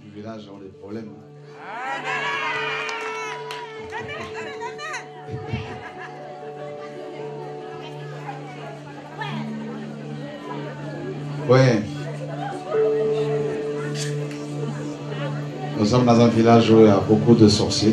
du village ont des problèmes. Ouais. Nous sommes dans un village où il y a beaucoup de sorciers.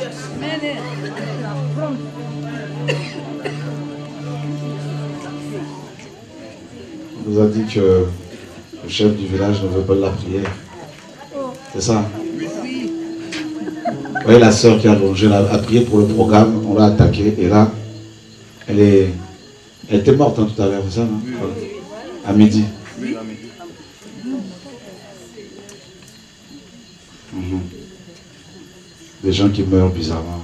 On nous a dit que le chef du village ne veut pas la prière. C'est ça? Oui. Vous voyez la sœur qui a allongé, a prié pour le programme, on l'a attaqué et là, elle était morte hein, tout à l'heure, c'est ça, non? À midi. Oui, à midi. Des gens qui meurent bizarrement.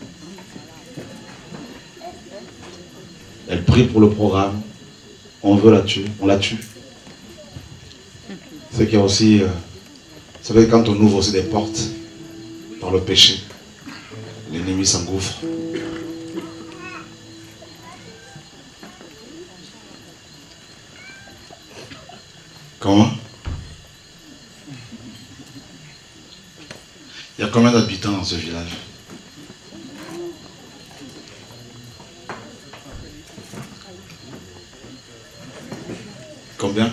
Elle prie pour le programme, on veut la tuer, on la tue. C'est qu'il y a aussi, vous savez, quand on ouvre aussi des portes par le péché, l'ennemi s'engouffre. Comment? Il y a combien d'habitants dans ce village? Combien?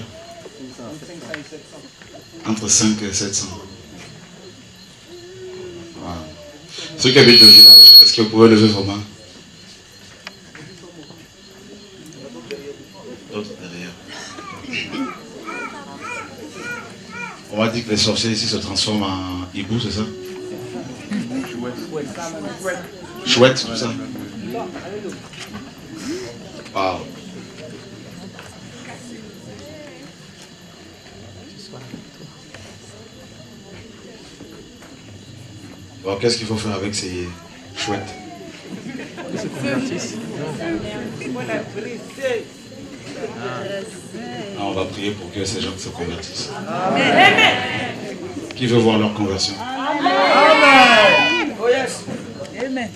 Entre 5 et 700. Wow. Ceux qui habitent le village, est-ce que vous pouvez lever vos mains? D'autres derrière. On m'a dit que les sorciers ici se transforment en hibou, c'est ça? Chouette, tout ça. Wow. Alors, qu'est-ce qu'il faut faire avec ces chouettes? On va prier pour que ces gens se convertissent. Qui veut voir leur conversion? Amen. Oh yes. Amen.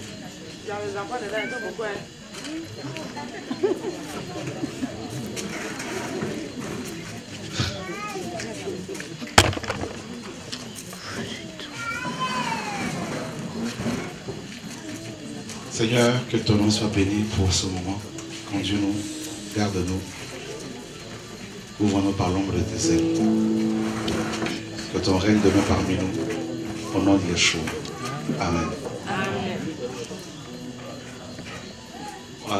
Seigneur, que ton nom soit béni pour ce moment. Conduis-nous, garde-nous. Ouvre-nous par l'ombre de tes ailes. Que ton règne demeure parmi nous. Au nom de Yeshua. Amen. Amen. Wow.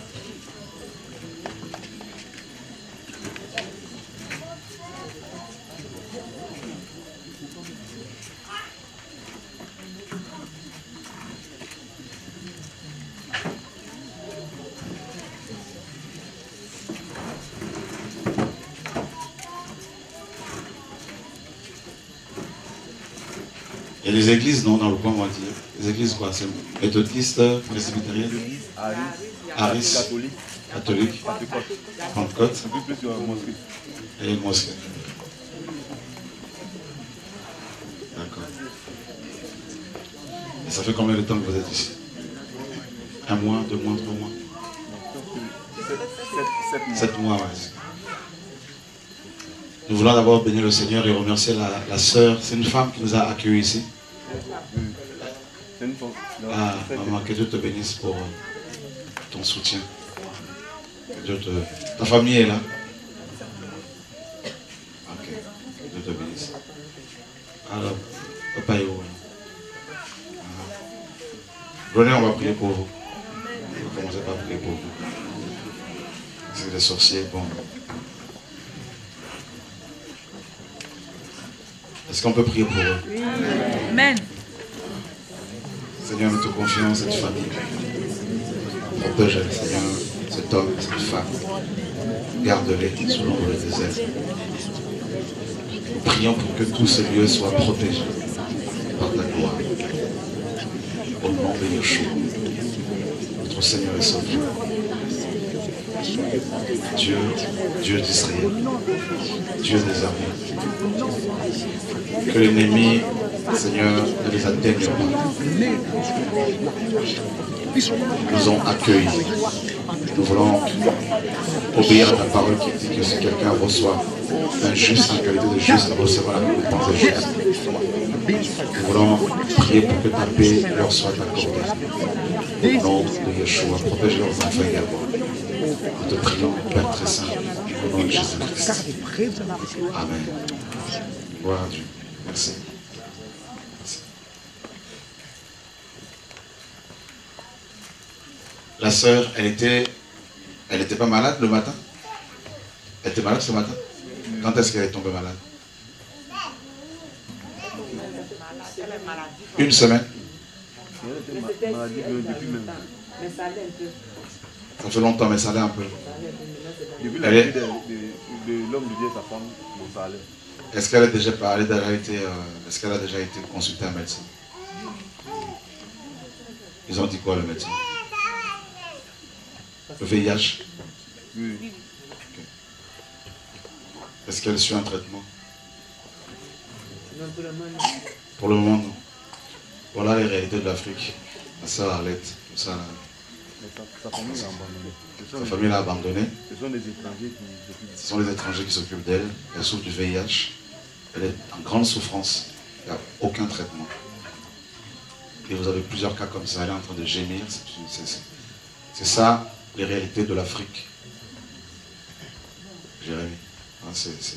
Il y a des églises, non, dans le coin, on va dire. Les églises quoi? C'est méthodistes, presbytériennes, Aris, catholique, Pentecôte et une mosquée. D'accord. Et ça fait combien de temps que vous êtes ici? 1 mois, 2 mois, 3 mois? 7 mois, ouais. Nous voulons d'abord bénir le Seigneur et remercier la sœur. C'est une femme qui nous a accueillis ici. Ah, maman, que Dieu te bénisse pour ton soutien. Que Dieu te... Ta famille est là? Ok, que Dieu te bénisse. Alors, papa est où? Venez, on va prier pour vous. On va commencer par prier pour vous. C'est des sorciers, bon. Est-ce qu'on peut prier pour eux? Amen. Seigneur, nous te confions cette famille. Protège-les, Seigneur, cet homme, cette femme. Garde-les sous l'ombre de tes ailes. Nous prions pour que tous ces lieux soient protégés par ta gloire. Au nom de Yeshua, notre Seigneur et Sauveur. Dieu d'Israël, Dieu des armées. Que l'ennemi Seigneur, ne les atteigne pas. Nous ont accueillis. Nous voulons obéir à ta parole qui dit que si quelqu'un reçoit un juste en qualité de juste, recevra la récompense de juste. Nous voulons prier pour que ta paix leur soit accordée. Au nom de Yeshua, protège leurs enfants également. Nous te prions, Père très saint, au nom de Jésus-Christ. Amen. Gloire à Dieu. Merci. Merci. La sœur, elle était pas malade le matin? Elle était malade ce matin? Quand est-ce qu'elle est tombée malade? Une semaine? Ça fait longtemps, mais ça allait un peu. Depuis la vie de l'homme de Dieu, sa femme, ça allait. Est-ce qu'elle a déjà été consultée un médecin? Ils ont dit quoi le médecin? Le VIH? Oui. Okay. Est-ce qu'elle suit un traitement? Non, pour le moment, non. Voilà les réalités de l'Afrique. La sœur Arlette, tout ça. Sa famille l'a abandonnée. Sa famille l'a abandonnée. Ce sont les étrangers qui s'occupent d'elle. Ce sont les étrangers qui s'occupent d'elle. Elle souffre du VIH. Elle est en grande souffrance. Il n'y a aucun traitement. Et vous avez plusieurs cas comme ça. Elle est en train de gémir. C'est ça, les réalités de l'Afrique. Jérémie. Hein,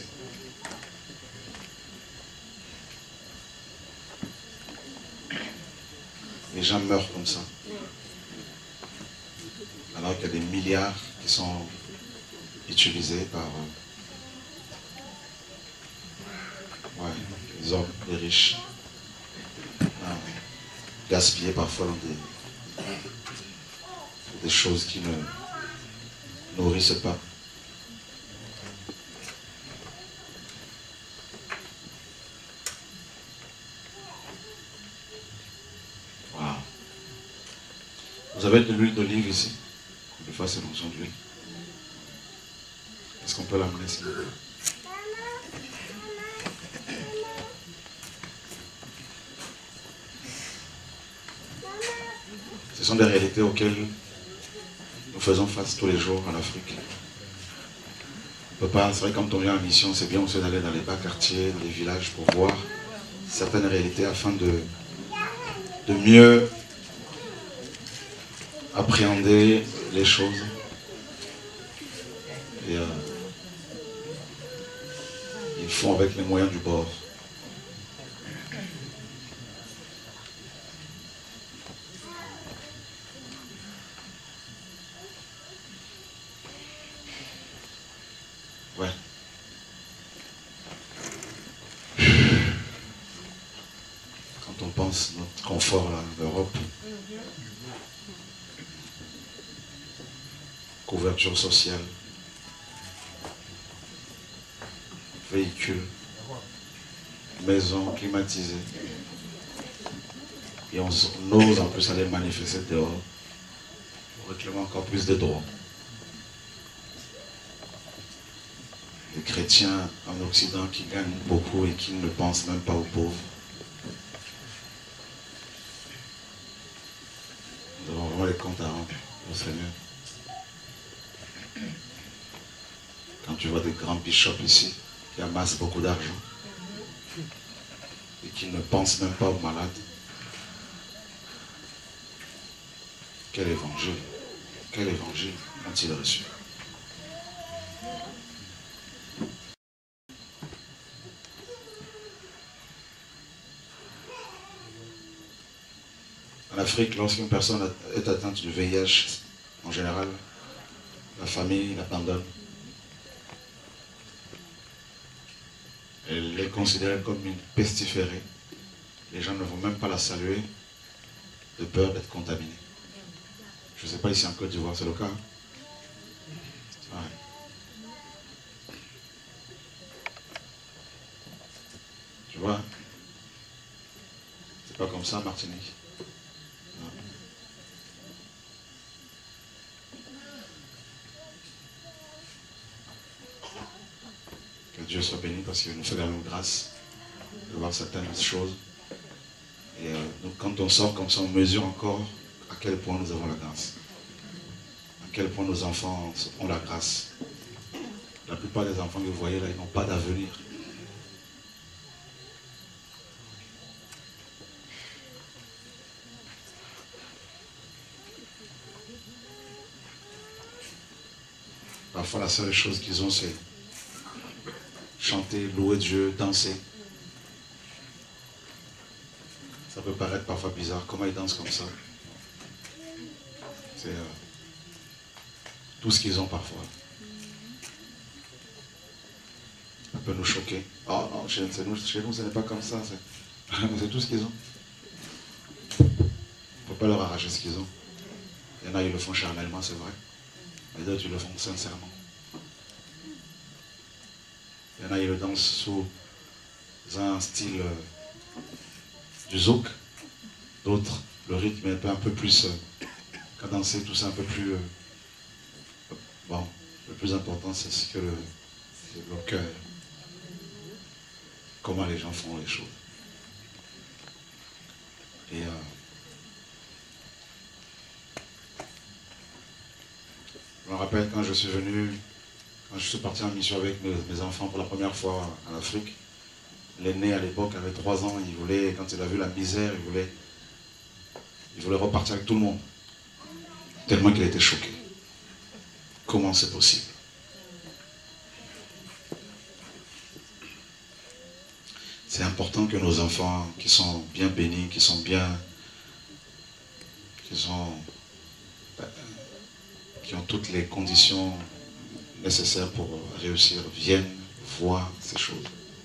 Les gens meurent comme ça. Alors qu'il y a des milliards qui sont utilisés par les hommes, les riches. Gaspillés parfois dans des choses qui ne nourrissent pas. Wow. Vous avez de l'huile d'olive ici? Des fois c'est l'onction d'huile. Est-ce qu'on peut l'amener ici? Ce sont des réalités auxquelles nous faisons face tous les jours en Afrique. On peut pas, c'est vrai, quand on vient en mission, c'est bien aussi d'aller dans les bas quartiers, dans les villages pour voir certaines réalités afin de mieux appréhender les choses. Et ils font avec les moyens du bord. Ouais. Quand on pense notre confort là, en Europe, couverture sociale, véhicule, maison climatisée, et on ose en plus aller manifester dehors pour réclamer encore plus de droits. Les chrétiens en Occident qui gagnent beaucoup et qui ne pensent même pas aux pauvres. Nous avons vraiment les comptes à rendre au Seigneur. Quand tu vois des grands bishops ici qui amassent beaucoup d'argent et qui ne pensent même pas aux malades, quel évangile ont-ils reçu? En Afrique, lorsqu'une personne est atteinte du VIH, en général, la famille l'abandonne. Elle est considérée comme une pestiférée. Les gens ne vont même pas la saluer de peur d'être contaminés. Je ne sais pas ici en Côte d'Ivoire, c'est le cas. Hein? Ouais. Tu vois? C'est pas comme ça, Martinique. Non. Que Dieu soit béni parce qu'il nous fait la grâce de voir certaines choses quand on sort comme ça, on mesure encore à quel point nous avons la grâce. À quel point nos enfants ont la grâce. La plupart des enfants que vous voyez là, ils n'ont pas d'avenir. Parfois, la seule chose qu'ils ont, c'est chanter, louer Dieu, danser. Ça peut paraître parfois bizarre. Comment ils dansent comme ça? C'est tout ce qu'ils ont parfois. Ça peut nous choquer. Oh non, chez nous, ce n'est pas comme ça. C'est tout ce qu'ils ont. On ne peut pas leur arracher ce qu'ils ont. Il y en a, ils le font charnellement, c'est vrai. Les d'autres, ils le font sincèrement. Il y en a, ils le dansent sous un style du zouk. D'autres, le rythme est un peu plus cadencé, tout ça un peu plus... bon, le plus important, c'est ce que le cœur. Comment les gens font les choses. Et je me rappelle quand je suis venu, quand je suis parti en mission avec mes enfants pour la première fois en Afrique, l'aîné à l'époque avait 3 ans, il voulait, quand il a vu la misère, il voulait repartir avec tout le monde. Tellement qu'il était choqué. Comment c'est possible? C'est important que nos enfants qui sont bien bénis, qui ont toutes les conditions nécessaires pour réussir, viennent voir ces choses.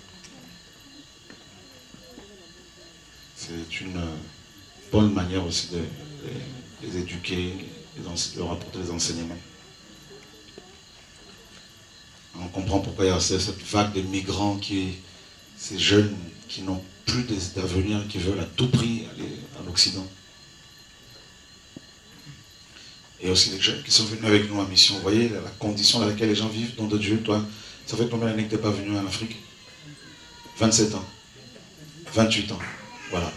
C'est une bonne manière aussi de les éduquer, de leur apporter des enseignements. On comprend pourquoi il y a cette vague de migrants, ces jeunes qui n'ont plus d'avenir, qui veulent à tout prix aller en Occident. Et aussi les jeunes qui sont venus avec nous en mission. Vous voyez la condition dans laquelle les gens vivent, nom de Dieu. Toi, ça fait combien d'années que tu n'es pas venu en Afrique? 27 ans. 28 ans. Voilà.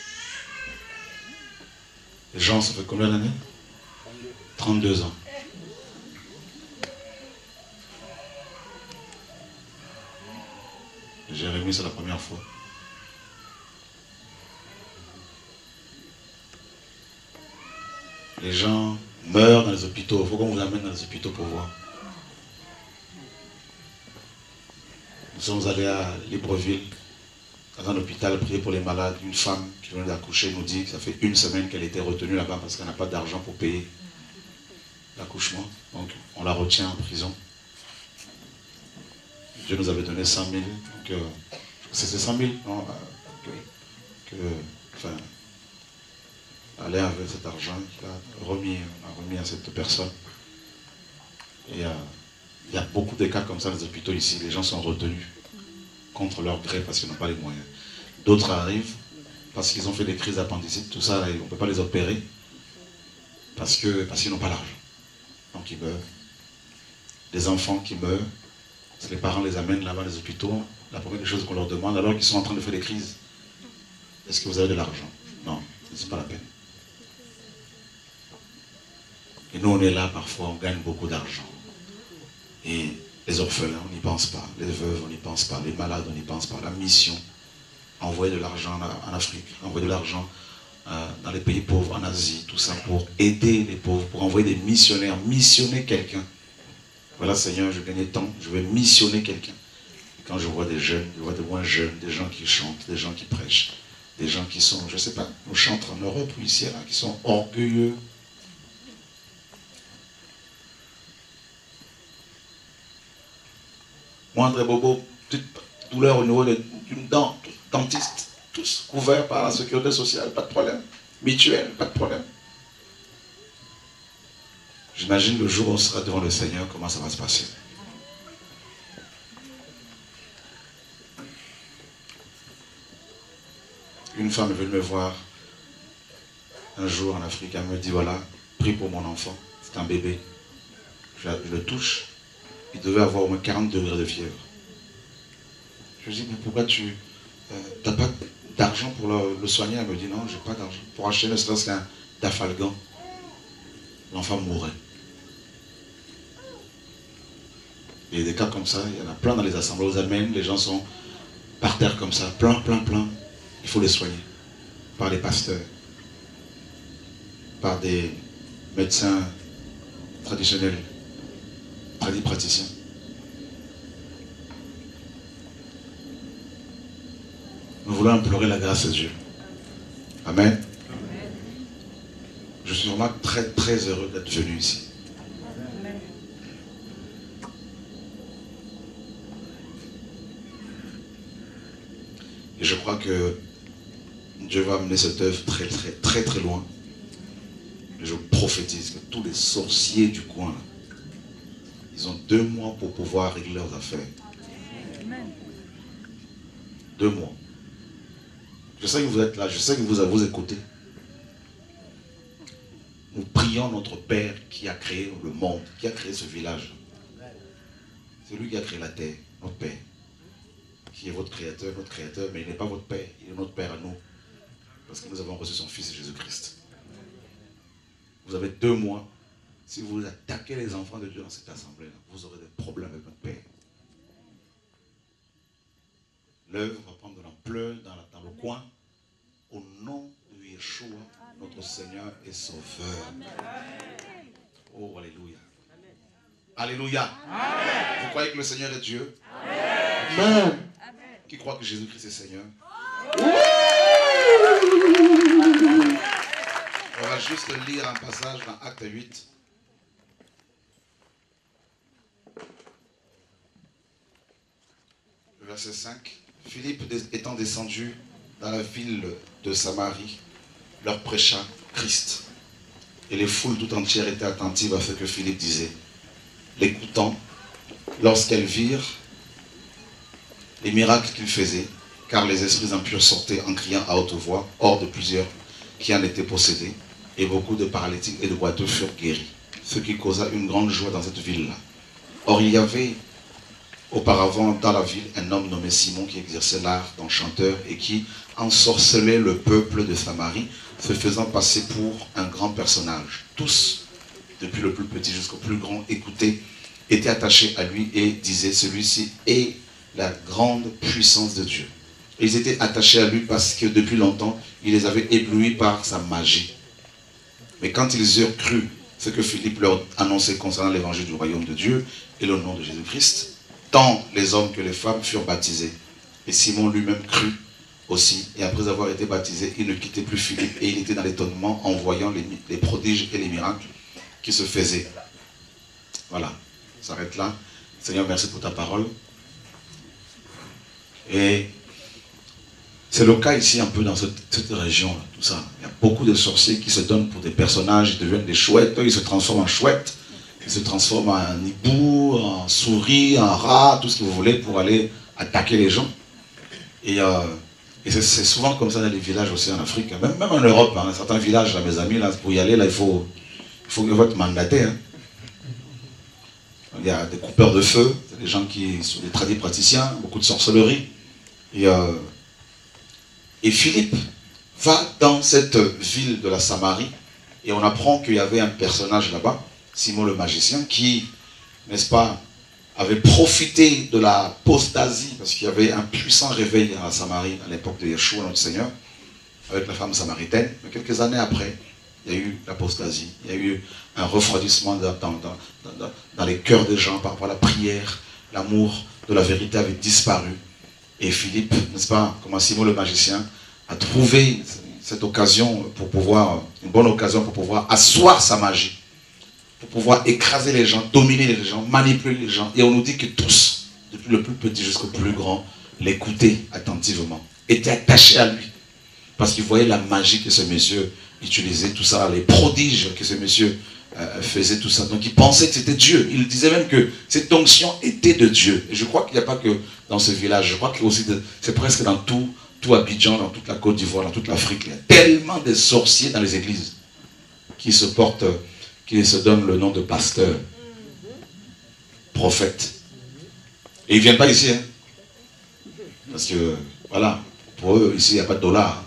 Les gens, ça fait combien d'années? 32 ans. Jérémie, c'est la première fois. Les gens meurent dans les hôpitaux. Il faut qu'on vous amène dans les hôpitaux pour voir. Nous sommes allés à Libreville, dans un hôpital, prier pour les malades. Une femme qui venait d'accoucher nous dit que ça fait 1 semaine qu'elle était retenue là-bas parce qu'elle n'a pas d'argent pour payer l'accouchement. Donc on la retient en prison. Dieu nous avait donné 100 000. Donc c'est 100 000 non, enfin, aller avec cet argent qu'il a remis à cette personne. Et il y a beaucoup de cas comme ça dans les hôpitaux ici. Les gens sont retenus contre leur gré parce qu'ils n'ont pas les moyens. D'autres arrivent parce qu'ils ont fait des crises d'appendicite. Tout ça, là, on ne peut pas les opérer parce qu'ils n'ont pas l'argent. Donc ils meurent. Les enfants qui meurent, si les parents les amènent là-bas dans les hôpitaux, la première chose qu'on leur demande, alors qu'ils sont en train de faire des crises, est-ce que vous avez de l'argent? Non, ce n'est pas la peine. Et nous, on est là, parfois, on gagne beaucoup d'argent. Et les orphelins, on n'y pense pas. Les veuves, on n'y pense pas. Les malades, on n'y pense pas. La mission, envoyer de l'argent en Afrique, envoyer de l'argent dans les pays pauvres, en Asie, tout ça, pour aider les pauvres, pour envoyer des missionnaires, missionner quelqu'un. Voilà, Seigneur, je gagne tant, je vais missionner quelqu'un. Quand je vois des jeunes, je vois des moins jeunes, des gens qui chantent, des gens qui prêchent, des gens qui sont, je ne sais pas, nous chantons en Europe ou ici, là, qui sont orgueilleux. Moindre bobo, petite douleur au niveau d'une dent, dentiste, tous couverts par la sécurité sociale, pas de problème. Mutuelle, pas de problème. J'imagine le jour où on sera devant le Seigneur, comment ça va se passer. Une femme est venue me voir un jour en Afrique, elle me dit voilà, prie pour mon enfant, c'est un bébé. Je le touche, il devait avoir au moins 40 degrés de fièvre. Je lui dis mais pourquoi tu n'as pas d'argent pour le soigner. Elle me dit non, j'ai pas d'argent. Pour acheter ne serait-ce qu'un dafalgan, l'enfant mourrait. Il y a des cas comme ça, il y en a plein dans les assemblées aux amènes, les gens sont par terre comme ça, plein. Il faut les soigner par les pasteurs, par des médecins traditionnels, praticiens. Nous voulons implorer la grâce de Dieu. Amen. Je suis vraiment très heureux d'être venu ici. Et je crois que Dieu va amener cette œuvre très loin. Et je prophétise que tous les sorciers du coin, là, ils ont 2 mois pour pouvoir régler leurs affaires. 2 mois. Je sais que vous êtes là, je sais que vous écoutez. Nous prions notre Père qui a créé le monde, qui a créé ce village. C'est lui qui a créé la terre, notre Père. Qui est votre créateur, mais il n'est pas votre Père, il est notre Père à nous. Parce que nous avons reçu son Fils Jésus-Christ. Vous avez 2 mois. Si vous attaquez les enfants de Dieu dans cette assemblée, vous aurez des problèmes avec notre Père. L'œuvre va prendre de l'ampleur dans le coin. Au nom de Yeshua, notre Seigneur et Sauveur. Oh, alléluia. Alléluia. Vous croyez que le Seigneur est Dieu? Amen. Qui croit que Jésus-Christ est Seigneur? On va juste lire un passage dans Acte 8. Verset 5. Philippe étant descendu dans la ville de Samarie, leur prêcha Christ. Et les foules tout entières étaient attentives à ce que Philippe disait. L'écoutant, lorsqu'elles virent les miracles qu'il faisait, car les esprits impurs sortaient en criant à haute voix, hors de plusieurs qui en étaient possédés, et beaucoup de paralytiques et de boiteux furent guéris, ce qui causa une grande joie dans cette ville-là. Or il y avait auparavant dans la ville un homme nommé Simon qui exerçait l'art d'enchanteur et qui ensorcelait le peuple de Samarie, se faisant passer pour un grand personnage. Tous, depuis le plus petit jusqu'au plus grand, écoutaient, étaient attachés à lui et disaient, celui-ci est la grande puissance de Dieu. Et ils étaient attachés à lui parce que depuis longtemps, il les avait éblouis par sa magie. Mais quand ils eurent cru ce que Philippe leur annonçait concernant l'évangile du royaume de Dieu et le nom de Jésus-Christ, tant les hommes que les femmes furent baptisés. Et Simon lui-même crut aussi. Et après avoir été baptisé, il ne quittait plus Philippe. Et il était dans l'étonnement en voyant les prodiges et les miracles qui se faisaient. Voilà, on s'arrête là. Seigneur, merci pour ta parole. Et c'est le cas ici un peu dans cette région, tout ça. Il y a beaucoup de sorciers qui se donnent pour des personnages, ils deviennent des chouettes, ils se transforment en chouettes, ils se transforment en hibou, en souris, en rat, tout ce que vous voulez pour aller attaquer les gens. Et c'est souvent comme ça dans les villages aussi en Afrique, même en Europe, hein, certains villages, là, mes amis, là, pour y aller, là, il faut être mandaté. Hein. Il y a des coupeurs de feu, des gens qui sont des tradipraticiens, beaucoup de sorcellerie. Et Philippe va dans cette ville de la Samarie et on apprend qu'il y avait un personnage là-bas, Simon le magicien, qui, n'est-ce pas, avait profité de l'apostasie, parce qu'il y avait un puissant réveil à la Samarie à l'époque de Yeshua, notre Seigneur, avec la femme samaritaine. Mais quelques années après, il y a eu l'apostasie, il y a eu un refroidissement dans les cœurs des gens par rapport à la prière, l'amour de la vérité avait disparu. Et Philippe, n'est-ce pas, comme Simon le magicien, a trouvé cette occasion pour pouvoir, une bonne occasion pour pouvoir asseoir sa magie, pour pouvoir écraser les gens, dominer les gens, manipuler les gens. Et on nous dit que tous, depuis le plus petit jusqu'au plus grand, l'écoutaient attentivement, étaient attachés à lui. Parce qu'ils voyaient la magie que ce monsieur utilisait, tout ça, les prodiges que ce monsieur faisait, tout ça. Donc ils pensaient que c'était Dieu. Ils disaient même que cette onction était de Dieu. Et je crois qu'il n'y a pas que dans ce village, je crois que c'est presque dans tout Abidjan, dans toute la Côte d'Ivoire, dans toute l'Afrique. Il y a tellement de sorciers dans les églises qui se portent, qui se donnent le nom de pasteur, prophète. Et ils ne viennent pas ici, hein. Parce que, voilà, Pour eux, ici, il n'y a pas de dollars.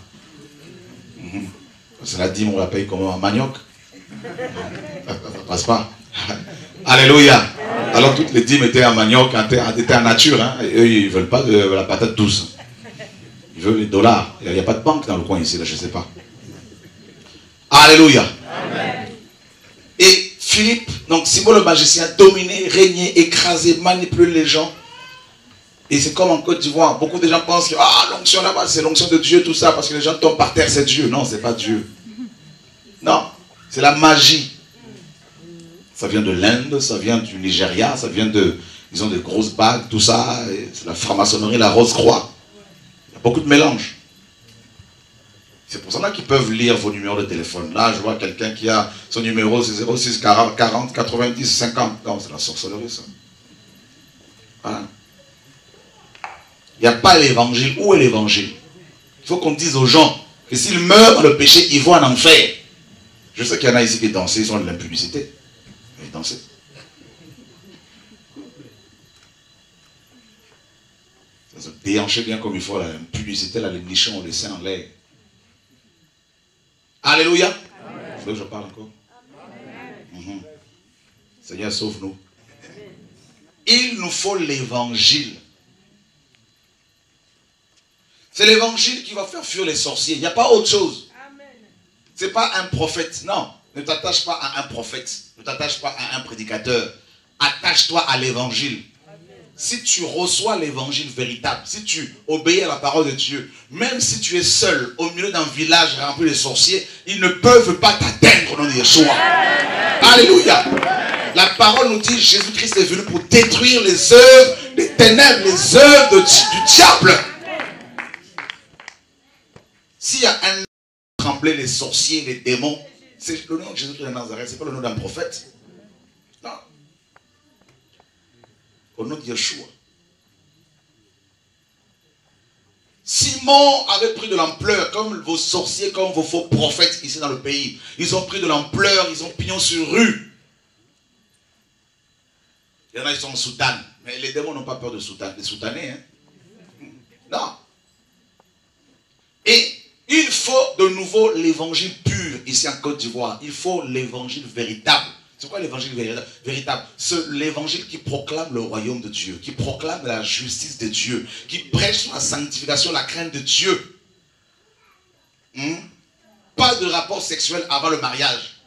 C'est la dîme, on la paye comme un manioc. Ça ne passe pas. Alléluia. Alors toutes les dîmes étaient en manioc, étaient en nature. Hein, et eux, ils ne veulent pas de la patate douce. Ils veulent les dollars. Il n'y a pas de banque dans le coin ici, là, je ne sais pas. Alléluia. Amen. Et Philippe, donc Simon le magicien, dominait, régnait, écrasait, manipulait les gens. Et c'est comme en Côte d'Ivoire. Beaucoup de gens pensent que l'onction là-bas, c'est l'onction de Dieu, tout ça, parce que les gens tombent par terre, c'est Dieu. Non, c'est pas Dieu. Non, c'est la magie. Ça vient de l'Inde, ça vient du Nigeria, ça vient de... Ils ont des grosses bagues, tout ça. C'est la franc-maçonnerie, la rose-croix. Il y a beaucoup de mélanges. C'est pour ça qu'ils peuvent lire vos numéros de téléphone. Là, je vois quelqu'un qui a son numéro, c'est 06 40 90 50. Non, c'est la sorcellerie, ça. Voilà. Il n'y a pas l'évangile. Où est l'évangile? Il faut qu'on dise aux gens que s'ils meurent dans le péché, ils vont en enfer. Je sais qu'il y en a ici qui dansent, ils ont de l'impudicité. Ils dansent. Ça se déhanchait bien comme il faut, l'impudicité, là, les nichons, on les laissait en l'air. Alléluia. Vous voulez que je parle encore? Seigneur, sauve-nous. Il nous faut l'évangile. C'est l'évangile qui va faire fuir les sorciers. Il n'y a pas autre chose. Ce n'est pas un prophète. Non, ne t'attache pas à un prophète. Ne t'attache pas à un prédicateur. Attache-toi à l'évangile. Si tu reçois l'évangile véritable, si tu obéis à la parole de Dieu, même si tu es seul au milieu d'un village rempli de sorciers, ils ne peuvent pas t'atteindre au nom de Yeshua. Alléluia. La parole nous dit Jésus-Christ est venu pour détruire les œuvres des ténèbres, les œuvres du diable. S'il y a un trembler les sorciers, les démons, c'est le nom de Jésus-Christ de Nazareth, ce n'est pas le nom d'un prophète. Non. Au nom de Yeshua. Simon avait pris de l'ampleur, comme vos sorciers, comme vos faux prophètes ici dans le pays. Ils ont pris de l'ampleur, ils ont pignon sur rue. Il y en a, ils sont en soutane. Mais les démons n'ont pas peur de soutane, des soutanés. Hein? Non. Et il faut de nouveau l'évangile pur ici en Côte d'Ivoire. Il faut l'évangile véritable. C'est quoi l'évangile véritable? C'est l'évangile qui proclame le royaume de Dieu, qui proclame la justice de Dieu, qui prêche la sanctification, la crainte de Dieu. Pas de rapport sexuel avant le mariage.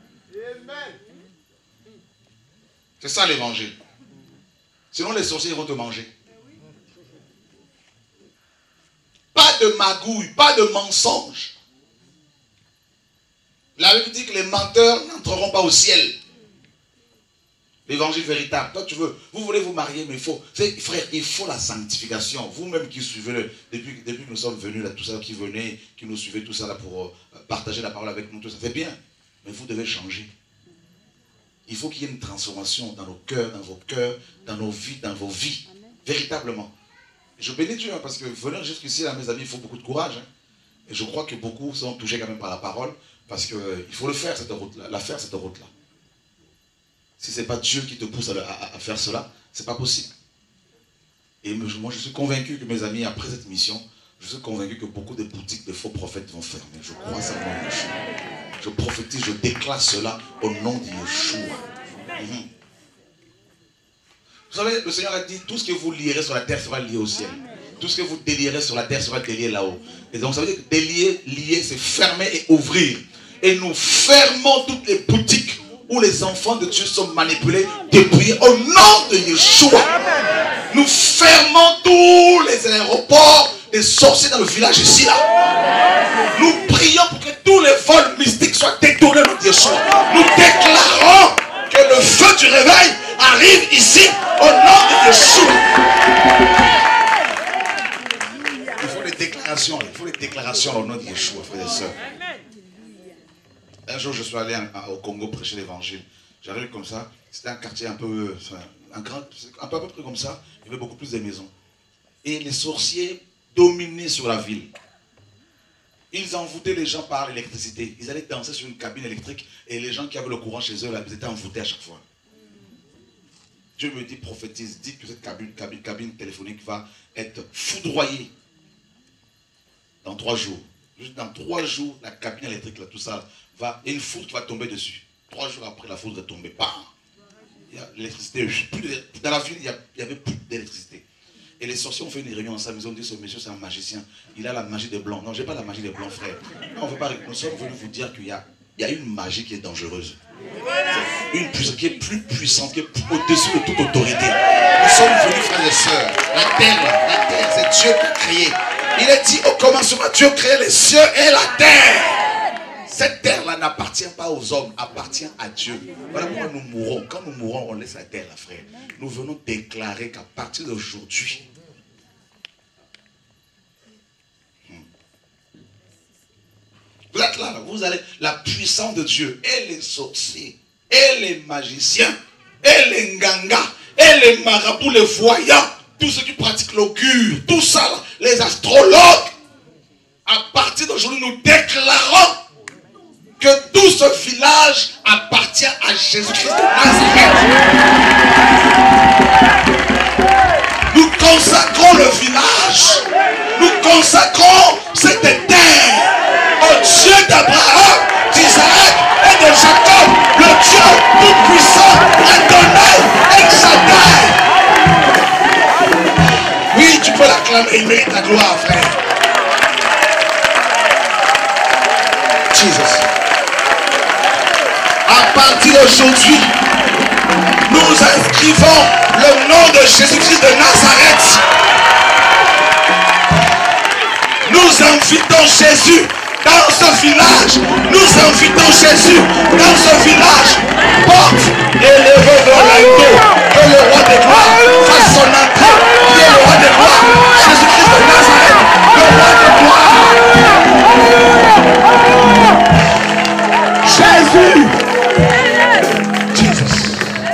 C'est ça l'évangile. Sinon les sorciers vont te manger. Pas de magouille, pas de mensonge. La Bible dit que les menteurs n'entreront pas au ciel. L'évangile véritable. Toi, vous voulez vous marier, mais il faut, frère, il faut la sanctification. Vous-même qui suivez, depuis que nous sommes venus, là, tout ça, qui venez, qui nous suivez, tout ça, là, pour partager la parole avec nous, tout ça, c'est bien. Mais vous devez changer. Il faut qu'il y ait une transformation dans nos cœurs, dans nos vies, dans vos vies. Amen. Véritablement. Je bénis Dieu, hein, parce que venir jusqu'ici, là, mes amis, il faut beaucoup de courage. Hein. Et je crois que beaucoup sont touchés quand même par la parole, parce qu'il faut le faire, cette route-là, la faire, cette route-là. Si ce n'est pas Dieu qui te pousse à faire cela, ce n'est pas possible. Et moi, je suis convaincu que mes amis, après cette mission, je suis convaincu que beaucoup de boutiques de faux prophètes vont fermer. Je crois ça au nom de Yeshua. Je prophétise, je déclare cela au nom de Yeshua. Vous savez, le Seigneur a dit, tout ce que vous lierez sur la terre sera lié au ciel. Tout ce que vous délierez sur la terre sera délié là-haut. Et donc ça veut dire que délier, lier, c'est fermer et ouvrir. Et nous fermons toutes les boutiques où les enfants de Dieu sont manipulés, dépouillés au nom de Yeshua. Nous fermons tous les aéroports des sorciers dans le village ici là. Nous prions pour que tous les vols mystiques soient détournés au nom de Yeshua. Nous déclarons que le feu du réveil arrive ici au nom de Yeshua. Il faut les déclarations au nom de Yeshua, frères et sœurs. Un jour, je suis allé au Congo prêcher l'évangile. J'arrive comme ça. C'était un quartier un peu près comme ça. Il y avait beaucoup plus de maisons. Et les sorciers dominaient sur la ville. Ils envoûtaient les gens par l'électricité. Ils allaient danser sur une cabine électrique. Et les gens qui avaient le courant chez eux, là, ils étaient envoûtés à chaque fois. Dieu me dit, prophétise, dites que cette cabine téléphonique va être foudroyée. dans 3 jours. Juste dans 3 jours, la cabine électrique, là, tout ça, va, et une foudre qui va tomber dessus. 3 jours après, la foudre est tombée. Bam! Il y a l'électricité. Dans la ville, il n'y avait plus d'électricité. Et les sorciers ont fait une réunion ensemble. Ils ont dit, ce monsieur, c'est un magicien. Il a la magie des blancs. Non, je n'ai pas la magie des blancs, frère. Non, on veut pas, nous sommes venus vous dire qu'il y a une magie qui est dangereuse. Une puissance qui est plus puissante, qui est au-dessus de toute autorité. Nous sommes venus, frères et sœurs. La terre, c'est Dieu qui a créé. Il est dit au commencement, Dieu créait les cieux et la terre. Cette terre-là n'appartient pas aux hommes, appartient à Dieu. Voilà pourquoi nous mourrons. Quand nous mourrons, on laisse la terre, là, frère. Nous venons déclarer qu'à partir d'aujourd'hui, vous êtes là, vous allez, la puissance de Dieu, et les sorciers, et les magiciens, et les ngangas, et les marabouts, les voyants, tous ceux qui pratiquent l'augure, tout ça, là, les astrologues, à partir d'aujourd'hui, nous déclarons que tout ce village appartient à Jésus-Christ de Nazareth. Nous consacrons le village, nous consacrons cette terre au Dieu d'Abraham, d'Isaac et de Jacob, le Dieu tout-puissant, Adonai El Shaddai. Oui, tu peux l'acclamer, il mérite la gloire, frère. Jesus. À partir d'aujourd'hui, nous inscrivons le nom de Jésus-Christ de Nazareth. Nous invitons Jésus dans ce village. Nous invitons Jésus dans ce village. Porte élevée vers l'agneau. Que le roi des gloires fasse son entrée. Qui est le roi des gloires? Jésus-Christ de Nazareth, le roi des gloires. Jésus. Jesus.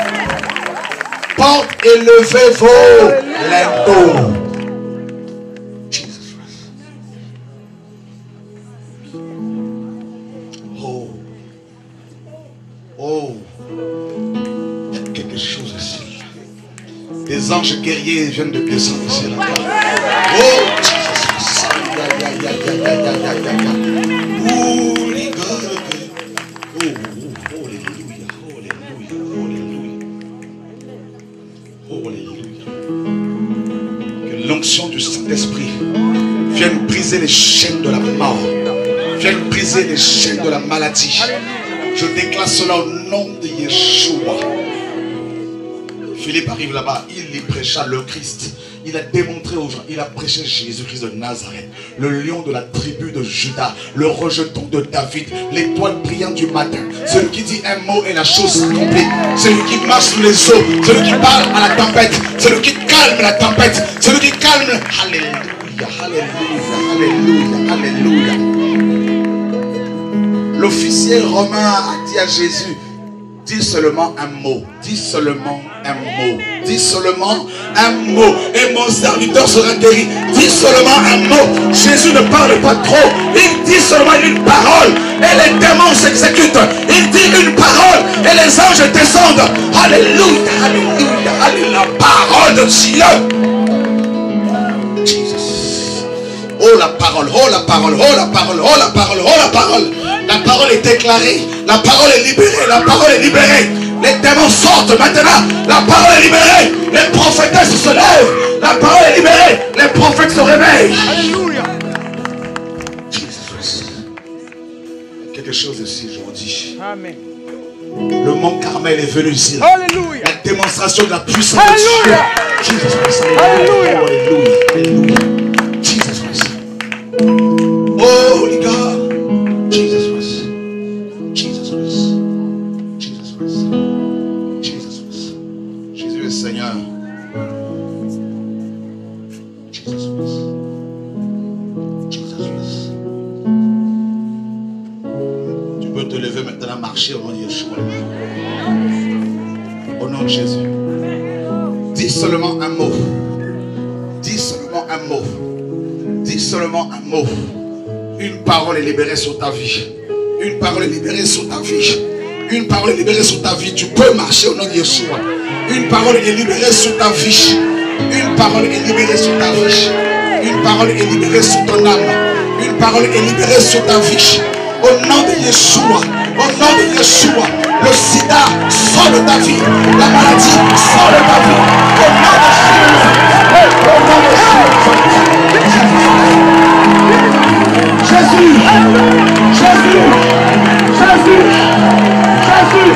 Porte élevée vos linteaux. Les anges guerriers viennent de descendre ici. Oh, Jesus. Que l'onction du Saint-Esprit vienne briser les chaînes de la mort, vienne briser les chaînes de la maladie. Je déclare cela au nom de Yeshua. Philippe arrive là-bas, il y prêcha le Christ. Il a démontré aux gens, il a prêché Jésus-Christ de Nazareth, le lion de la tribu de Juda, le rejeton de David, l'étoile brillante du matin, celui qui dit un mot et la chose s'accomplit, celui qui marche sous les eaux, celui qui parle à la tempête, celui qui calme la tempête, celui qui calme. Alléluia, alléluia, alléluia, alléluia. L'officier romain a dit à Jésus, dis seulement un mot, dis seulement un mot, dis seulement un mot, et mon serviteur sera guéri. Dis seulement un mot. Jésus ne parle pas trop, il dit seulement une parole, et les démons s'exécutent. Il dit une parole, et les anges descendent. Alléluia, alléluia, alléluia, la parole de Dieu. Jesus. Oh la parole, oh la parole, oh la parole, oh la parole, oh la parole. La parole est déclarée, la parole est libérée, la parole est libérée. Les démons sortent maintenant, la parole est libérée. Les prophétesses se lèvent, la parole est libérée. Les prophètes se réveillent. Alléluia. Quelque chose ici aujourd'hui. Amen. Le mont Carmel est venu ici. Alléluia. La démonstration de la puissance de Dieu. Jesus Christ. Alléluia. Alléluia. Alléluia. Jesus Christ. Holy God. Jesus Christ. Jesus Christ. Jesus Christ. Jesus Christ. Jésus est Seigneur. Jesus Christ. Jesus Christ. Tu peux te lever maintenant, marcher au nom de Yeshua. Au nom de Jésus. Dis seulement un mot. Dis seulement un mot. Dis seulement un mot. Une parole est libérée sur ta vie. Une parole est libérée sur ta vie. Une parole est libérée sur ta vie. Tu peux marcher au nom de Yeshua. Une parole est libérée sur ta vie. Une parole est libérée sur ta vie. Une parole est libérée sur ton âme. Une parole est libérée sur ta vie. Au nom de Yeshua. Au nom de Yeshua. Le sida sort de ta vie. La maladie sort de ta vie. Au nom de Jésus. Jésus. Jésus. Jésus.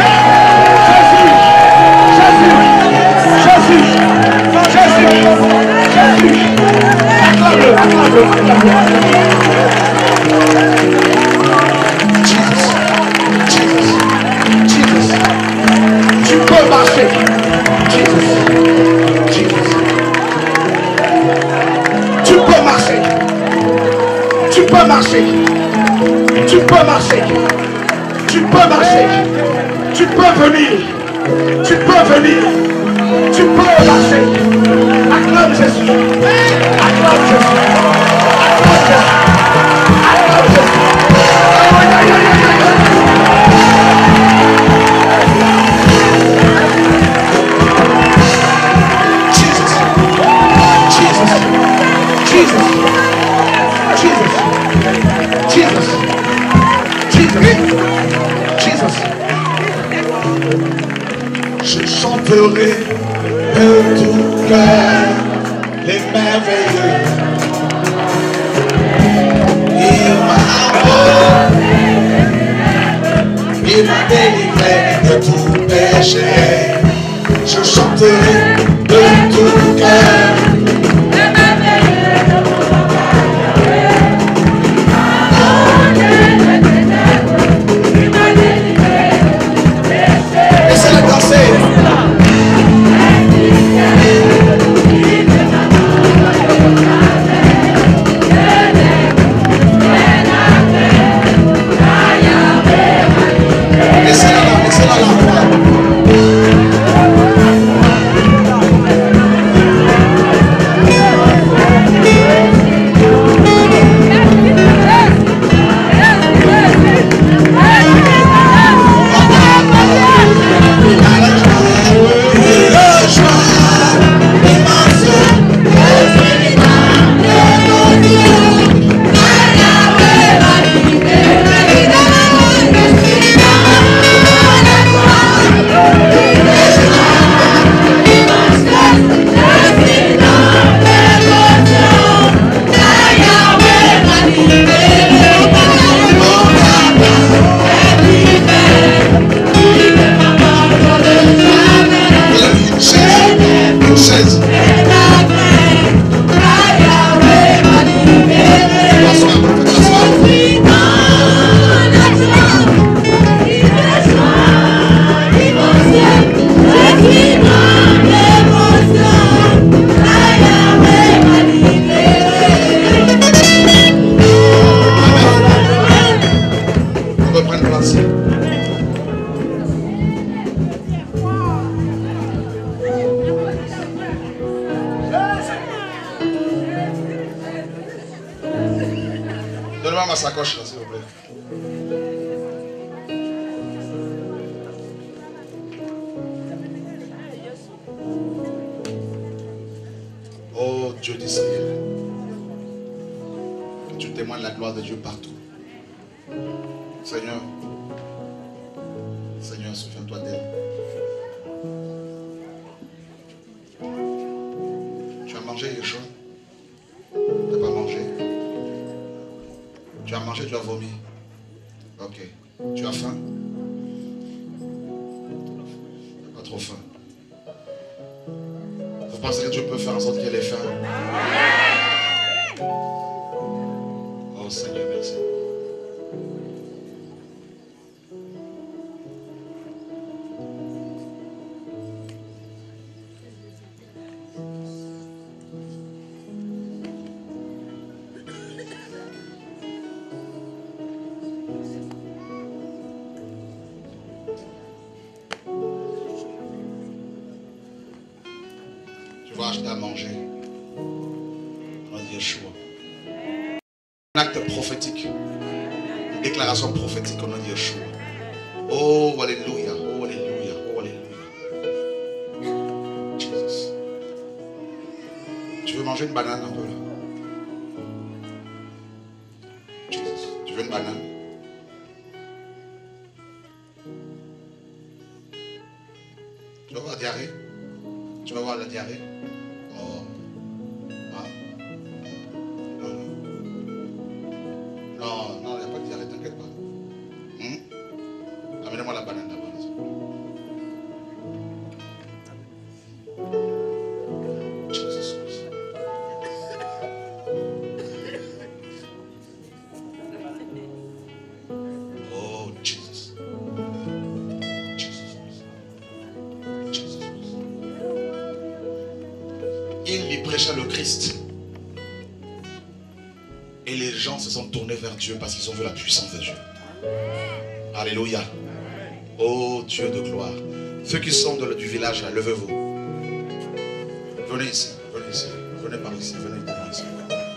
Jésus. Jésus. Jésus. Jésus. Acclame-le. Acclame-le. Tu peux marcher. Jesus. Tu peux marcher. Tu peux marcher. Tu peux marcher. Tu peux marcher. Tu peux venir. Tu peux venir. Tu peux marcher. Acclame Jésus. Acclame Jésus. Acclame Jésus. Acclame Jésus. Je chanterai de tout cœur les merveilleux. Il m'a délivré de tout péché. Je chanterai de tout cœur. Laissez-le danser. Donnez-moi ma sacoche là, s'il vous plaît. Oh Dieu d'Israël, que tu témoignes la gloire de Dieu partout. Seigneur, Seigneur, souviens-toi d'elle. Tu as mangé Yeshua? Tu n'as pas mangé? Tu as mangé, tu as vomi. Ok. Tu as faim? Tu n'as pas trop faim. Vous pensez que Dieu peut faire en sorte qu'elle ait faim? Oh Seigneur, merci. Tu vas acheter à manger. On va dire Yeshua. Un acte prophétique. Une déclaration prophétique. On va dire Yeshua. Oh, alléluia. Oh, alléluia. Oh, alléluia. Jesus. Tu veux manger une banane un peu là? Tu vas voir la diarrhée. Tu vas voir la diarrhée. Oh. Ah. Non, non, il n'y a pas de diarrhée, t'inquiète pas. Amenez-moi la banane d'abord. Jesus. Oh, Jesus. Jesus. Jesus. Il lui prêcha le Christ. Et les gens se sont tournés vers Dieu parce qu'ils ont vu la puissance de Dieu. Alléluia. Oh Dieu de gloire. Ceux qui sont du village, là, levez-vous. Venez ici, venez ici. Venez par ici, venez par ici.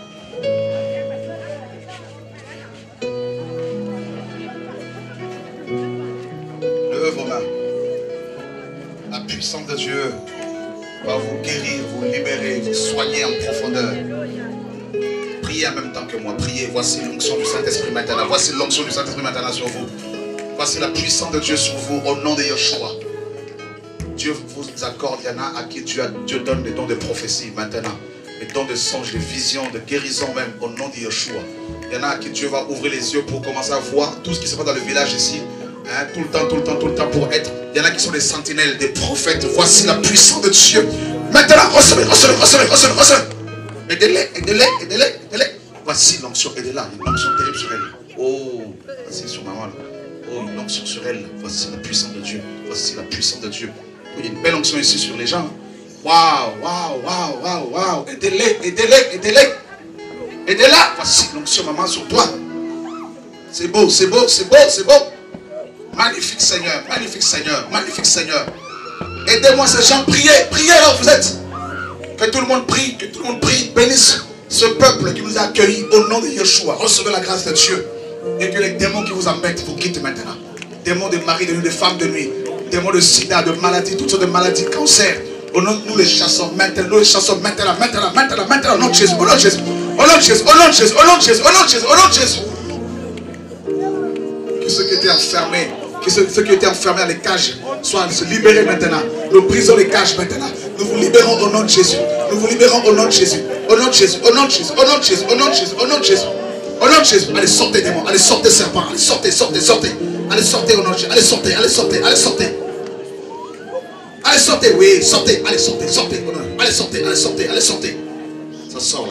Levez vos mains. La puissance de Dieu va vous guérir, vous libérer, vous soigner en profondeur. Priez en même temps que moi. Priez. Voici l'onction du Saint-Esprit maintenant. Voici l'onction du Saint-Esprit maintenant sur vous. Voici la puissance de Dieu sur vous au nom de Yeshua. Dieu vous accorde. Il y en a à qui Dieu donne des dons de prophétie maintenant. Des dons de songes, de visions, de guérison même au nom de Yeshua. Il y en a à qui Dieu va ouvrir les yeux pour commencer à voir tout ce qui se passe dans le village ici. Hein, tout le temps pour être. Il y en a qui sont des sentinelles, des prophètes. Voici la puissance de Dieu. Maintenant, recevez. Aidez-les. Voici l'onction, aidez-la. Une onction terrible sur elle. Oh, voici sur maman là. Oh, une onction sur elle. Voici la puissance de Dieu. Voici la puissance de Dieu. Oh, il y a une belle onction ici sur les gens. Waouh. Aidez-les. Aidez-la. Voici l'onction, maman, sur toi. C'est beau. Magnifique Seigneur. Aidez-moi ces gens. Priez là où vous êtes. Que tout le monde prie. Bénisse ce peuple qui nous a accueillis au nom de Yeshua. Recevez la grâce de Dieu. Et que les démons qui vous embêtent vous quittent maintenant. Démons de mari de nuit, de femmes de nuit. Démons de sida, de maladies, toutes sortes de maladies, cancer. Au nom de nous les chassons maintenant. Au nom de Jésus. Que ceux qui étaient enfermés, ceux qui étaient enfermés dans les cages soient libérés maintenant. Nous brisons les cages maintenant. Nous vous libérons au nom de Jésus. Allez, sortez démons. Allez, sortez serpents. Allez, sortez. Allez, sortez au nom de Jésus. Allez, sortez. Oui, sortez. Allez, sortez. Allez, sortez. Ça sort. Au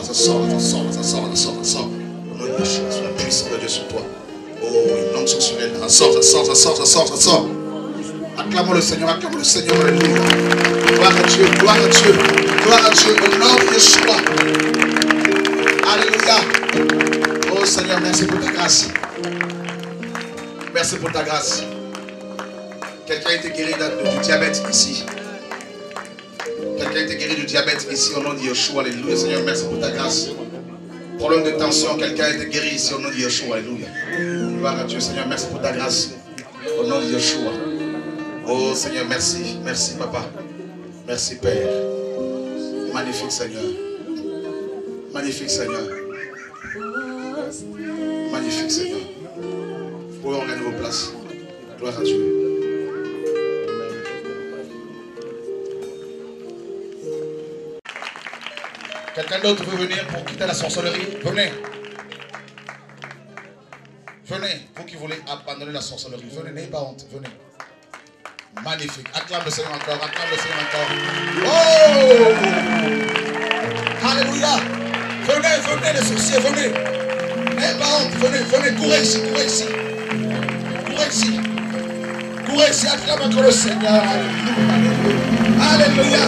nom de Jésus, la puissance de Dieu sur toi. Oh, une onction sur elle. Ça sort. Acclamons le Seigneur. Alléluia. Gloire à Dieu. Au nom de Yeshua. Alléluia. Oh Seigneur, merci pour ta grâce. Quelqu'un a été guéri du diabète ici. Au nom de Yeshua. Alléluia. Seigneur, merci pour ta grâce. Problème de tension, quelqu'un a été guéri ici au nom de Yeshua. Alléluia. Gloire à Dieu. Seigneur, merci pour ta grâce. Au nom de Yeshua. Oh Seigneur, merci. Merci Papa. Merci Père. Magnifique Seigneur. Vous pouvez regagner vos places. Gloire à Dieu. Quelqu'un d'autre veut venir pour quitter la sorcellerie? Venez, vous qui voulez abandonner la sorcellerie. Venez, n'ayez pas honte, venez. Magnifique. Acclame le Seigneur encore. Oh! Alléluia. Venez les sorciers, venez. N'ayez pas honte, venez, courez ici. Acclame encore le Seigneur. Alléluia.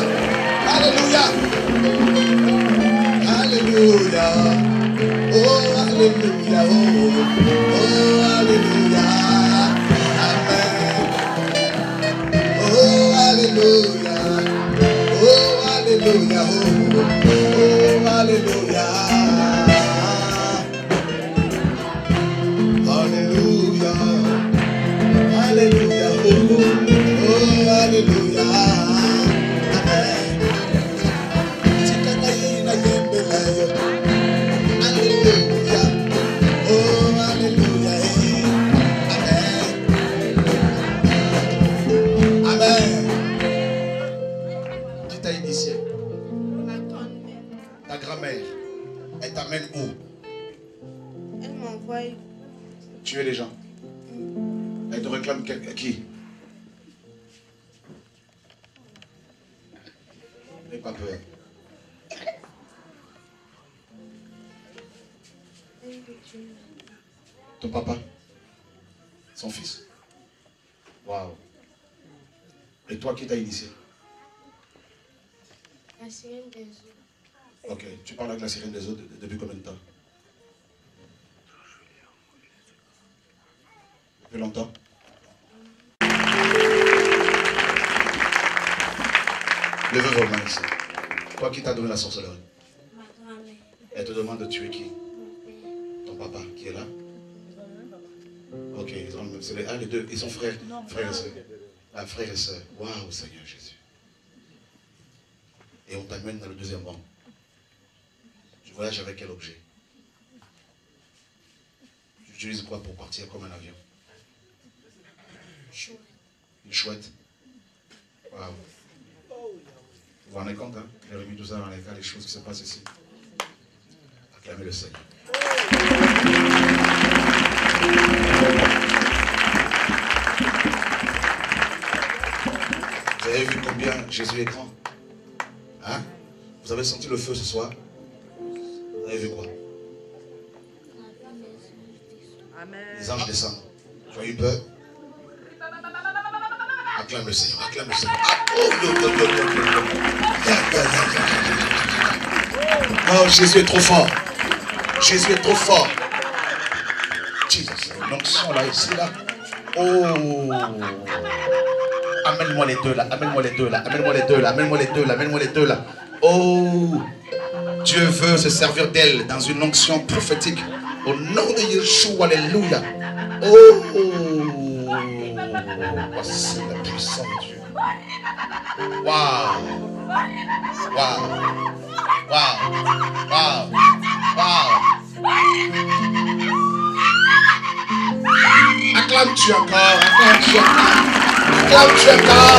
Oh, alléluia. Où? Elle m'envoie. Tuer les gens. Elle te réclame qui? N'aie pas peur. Ton papa? Son fils? Waouh. Et toi, qui t'a initié? La sirène des eaux. Ok, tu parles avec la sirène des eaux depuis combien de temps? Depuis longtemps? Levez vos mains ici. Toi, qui t'a donné la sorcellerie? Ma grand-mère. Elle te demande de tuer qui? Mon père. Ton papa qui est là? Ok, les deux, ils sont frères, frères et sœurs. Ah, frères et sœurs. Waouh, Seigneur Jésus. Et on t'amène dans le deuxième rang. Tu voyages avec quel objet? Tu utilises quoi pour partir comme un avion? Chouette. Une chouette. Waouh. Vous vous rendez compte, hein? Il a remis tout ça dans les cas, les choses qui se passent ici. Acclamez le Seigneur. Vous avez vu combien Jésus est grand? Hein? Vous avez senti le feu ce soir? Vous avez vu quoi? Amen. Les anges descendent. Tu as eu peur? Acclame le Seigneur, acclame le Seigneur. Ah, oh, oh, Jésus est trop fort. Jésus est trop fort. Jesus, l'onction là, ici, là. Oh. Amène-moi les deux là, amène-moi les deux là, amène-moi les deux là, amène-moi les deux là, amène-moi les deux là. Oh. Dieu veut se servir d'elle dans une onction prophétique. Au nom de Yeshua, alléluia. Oh. Voici la puissance de Dieu. Waouh. Waouh. Waouh. Waouh. Waouh. Acclame-tu encore. Acclame-tu encore. Acclame-tu encore.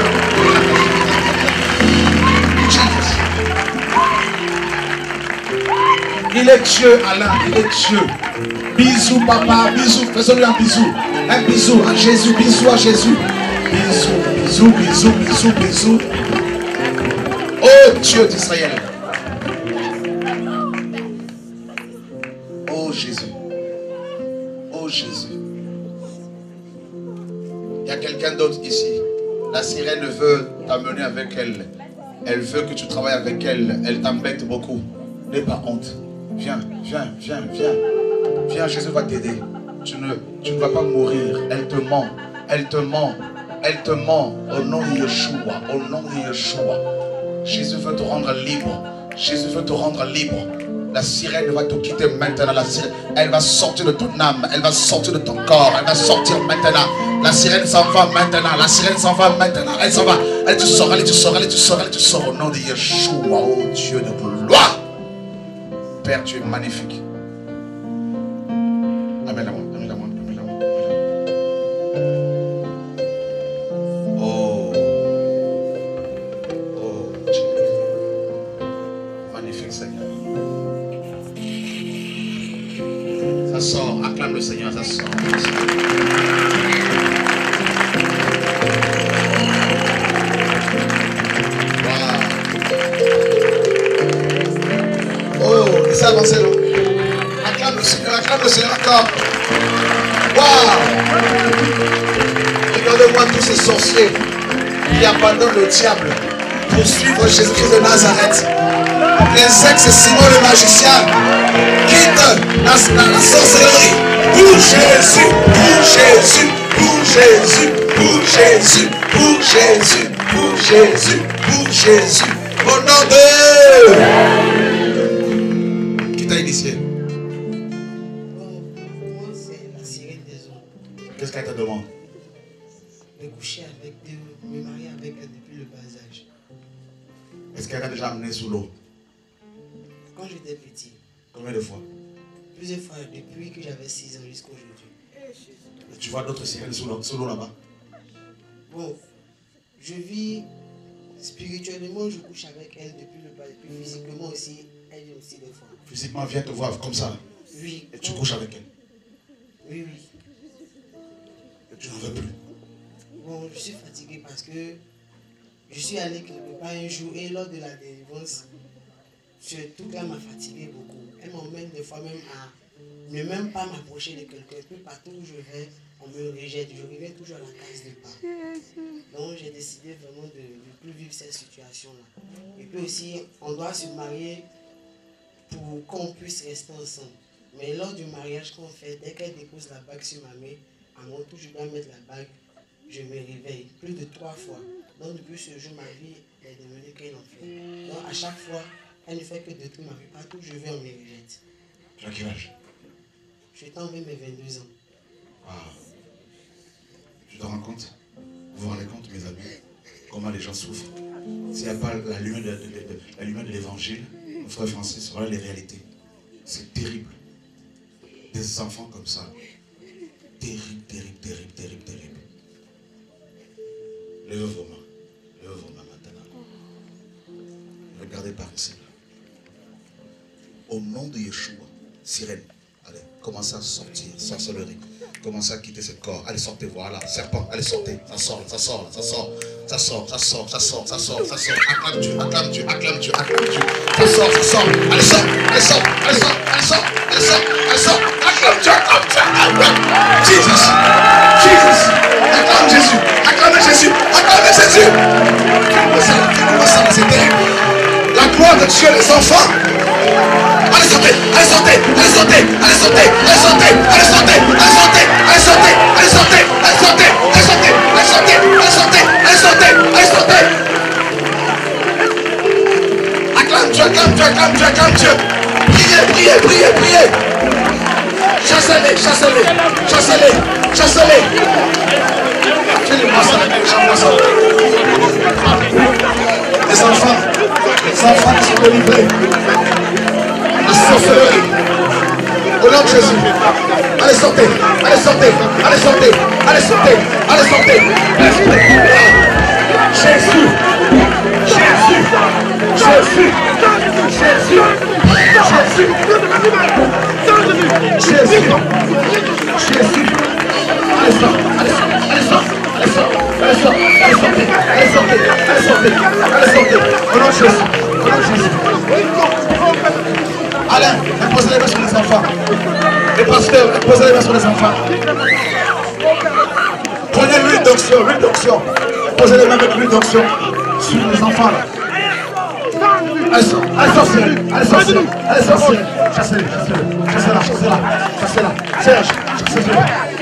Il est Dieu, Alain. Il est Dieu. Bisous, papa. Bisous. Faisons-lui un bisou. Un bisou à Jésus. Bisous à Jésus. Bisous, bisous, bisous, bisous, bisous. Oh Dieu d'Israël. Oh Jésus. Oh Jésus. Il y a quelqu'un d'autre ici. La sirène veut t'amener avec elle. Elle veut que tu travailles avec elle. Elle t'embête beaucoup. N'aie pas honte. Viens, viens, viens, viens. Viens, Jésus va t'aider. Tu ne vas pas mourir. Elle te ment. Elle te ment. Elle te ment. Au nom de Yeshua. Au nom de Yeshua. Jésus veut te rendre libre. Jésus veut te rendre libre. La sirène va te quitter maintenant. La sirène, elle va sortir de ton âme. Elle va sortir de ton corps. Elle va sortir maintenant. La sirène s'en va maintenant. La sirène s'en va maintenant. Elle s'en va. Elle te sort. Elle te sort. Elle te sort. Elle te sort. Au nom de Yeshua. Oh Dieu de gloire. Père, tu es magnifique. Amène-la-moi. Amène-la-moi. Amène-la-moi. Oh. Oh Dieu. Magnifique Seigneur. Ça sort. Acclame le Seigneur. Ça sort. Oh, laissez avancer là. Acclame le Seigneur encore. Waouh! Regardez-moi tous ces sorciers qui abandonnent le diable pour suivre Jésus-Christ de Nazareth. Les ex-Simon le magicien quittent la sorcellerie pour Jésus, pour Jésus, pour Jésus, pour Jésus, pour Jésus, pour Jésus, pour Jésus. Au nom de... Qui t'a initié? Moi, c'est la sirène des eaux. Qu'est-ce qu'elle te demande? De coucher avec, de me marier avec elle depuis le bas âge. Est-ce qu'elle t'a déjà amené sous l'eau? Quand j'étais petit, Combien de fois? plusieurs fois depuis que j'avais 6 ans jusqu'à aujourd'hui. Tu vois d'autres sirènes sous l'eau là-bas? Bon, je vis spirituellement, je couche avec elle depuis le bas, et puis physiquement aussi, Elle vient aussi des fois. Physiquement, elle vient te voir comme ça. Oui. Et tu couches avec elle. Oui, oui. Et tu n'en veux plus. Bon, je suis fatiguée parce que je suis allée quelque part un jour et lors de la délivrance, ce truc-là m'a fatiguée beaucoup. Elle m'emmène des fois même à ne même pas m'approcher de quelqu'un. Puis partout où je vais, on me rejette. Je reviens toujours à la case de pas. Donc j'ai décidé vraiment de ne plus vivre cette situation-là. Et puis aussi, on doit se marier pour qu'on puisse rester ensemble. Mais lors du mariage qu'on fait, dès qu'elle dépose la bague sur ma main, à mon tour, je dois mettre la bague, je me réveille plus de 3 fois. Donc depuis ce jour, ma vie est devenue qu'un enfer. Donc à chaque fois, elle ne fait que détruire ma vie. Partout où je vais, on me rejette. Tu as quel âge? Je t'en vais mes 22 ans. Ah. Tu te rends compte? Vous vous rendez compte, mes amis, comment les gens souffrent? S'il n'y a pas la lumière de l'évangile, mon frère Francis, voilà les réalités. C'est terrible. Des enfants comme ça. Terrible, terrible, terrible, terrible, terrible. Lève vos mains. Lève vos mains maintenant. Regardez par ici. Au nom de Yeshua, sirène, allez, commencez à sortir, sorcellerie. Commencez à quitter ce corps. Allez, sortez, voilà. Serpent, allez, sortez. Ça sort, ça sort, ça sort. Ça sort, ça sort, ça sort, ça sort, ça sort. Acclame Dieu, acclame Dieu, acclame Dieu, acclame Dieu. Ça sort, ça sort. Allez, sort, allez, sort, allez, sort, allez, sort, allez, sort, allez, sort. Acclame Dieu, acclame Dieu, acclame. Jesus, Jesus. Acclame Jésus, acclame Jésus, acclame Jésus. C'est terrible. La gloire de Dieu, les enfants. Allez sauter, allez sauter, allez sauter, allez sauter, allez sauter, allez sauter, allez sauter, allez sauter, allez sauter, allez sauter, allez sauter, allez sauter, allez sauter, allez sauter, allez sauter. Acclame Dieu, acclame Dieu, acclame Dieu, acclame Dieu. Priez, priez, priez, priez. Chassez-les, chassez-les, chassez-les, chassez-les. Fais-les-moi ça, fais-moi ça. Les enfants qui sont délivrés. La sorcellerie. Au nom de Jésus. Allez sortez. Allez sortez. Allez sortez. Allez sortez. Allez sortez. Jésus. Jésus. Jésus. Jésus. Jésus. Jésus. Jésus. Allez sortez. Allez sortez. Allez sortez. Allez sortez. Allez sortez. Allez sortez. Allez sortez. Allez sortez. Au nom de Jésus. Au nom de Jésus. Alain, posez les mains sur les enfants. Les pasteurs, posez les mains sur les enfants. Prenez l'huile d'onction, l'huile d'onction. Posez les mains avec l'huile d'onction sur les enfants. Allez sortir, allez sortir, allez sortir. Chassez-les, chassez-les, chassez-la, chassez-la, chassez-la. Serge, chassez-les.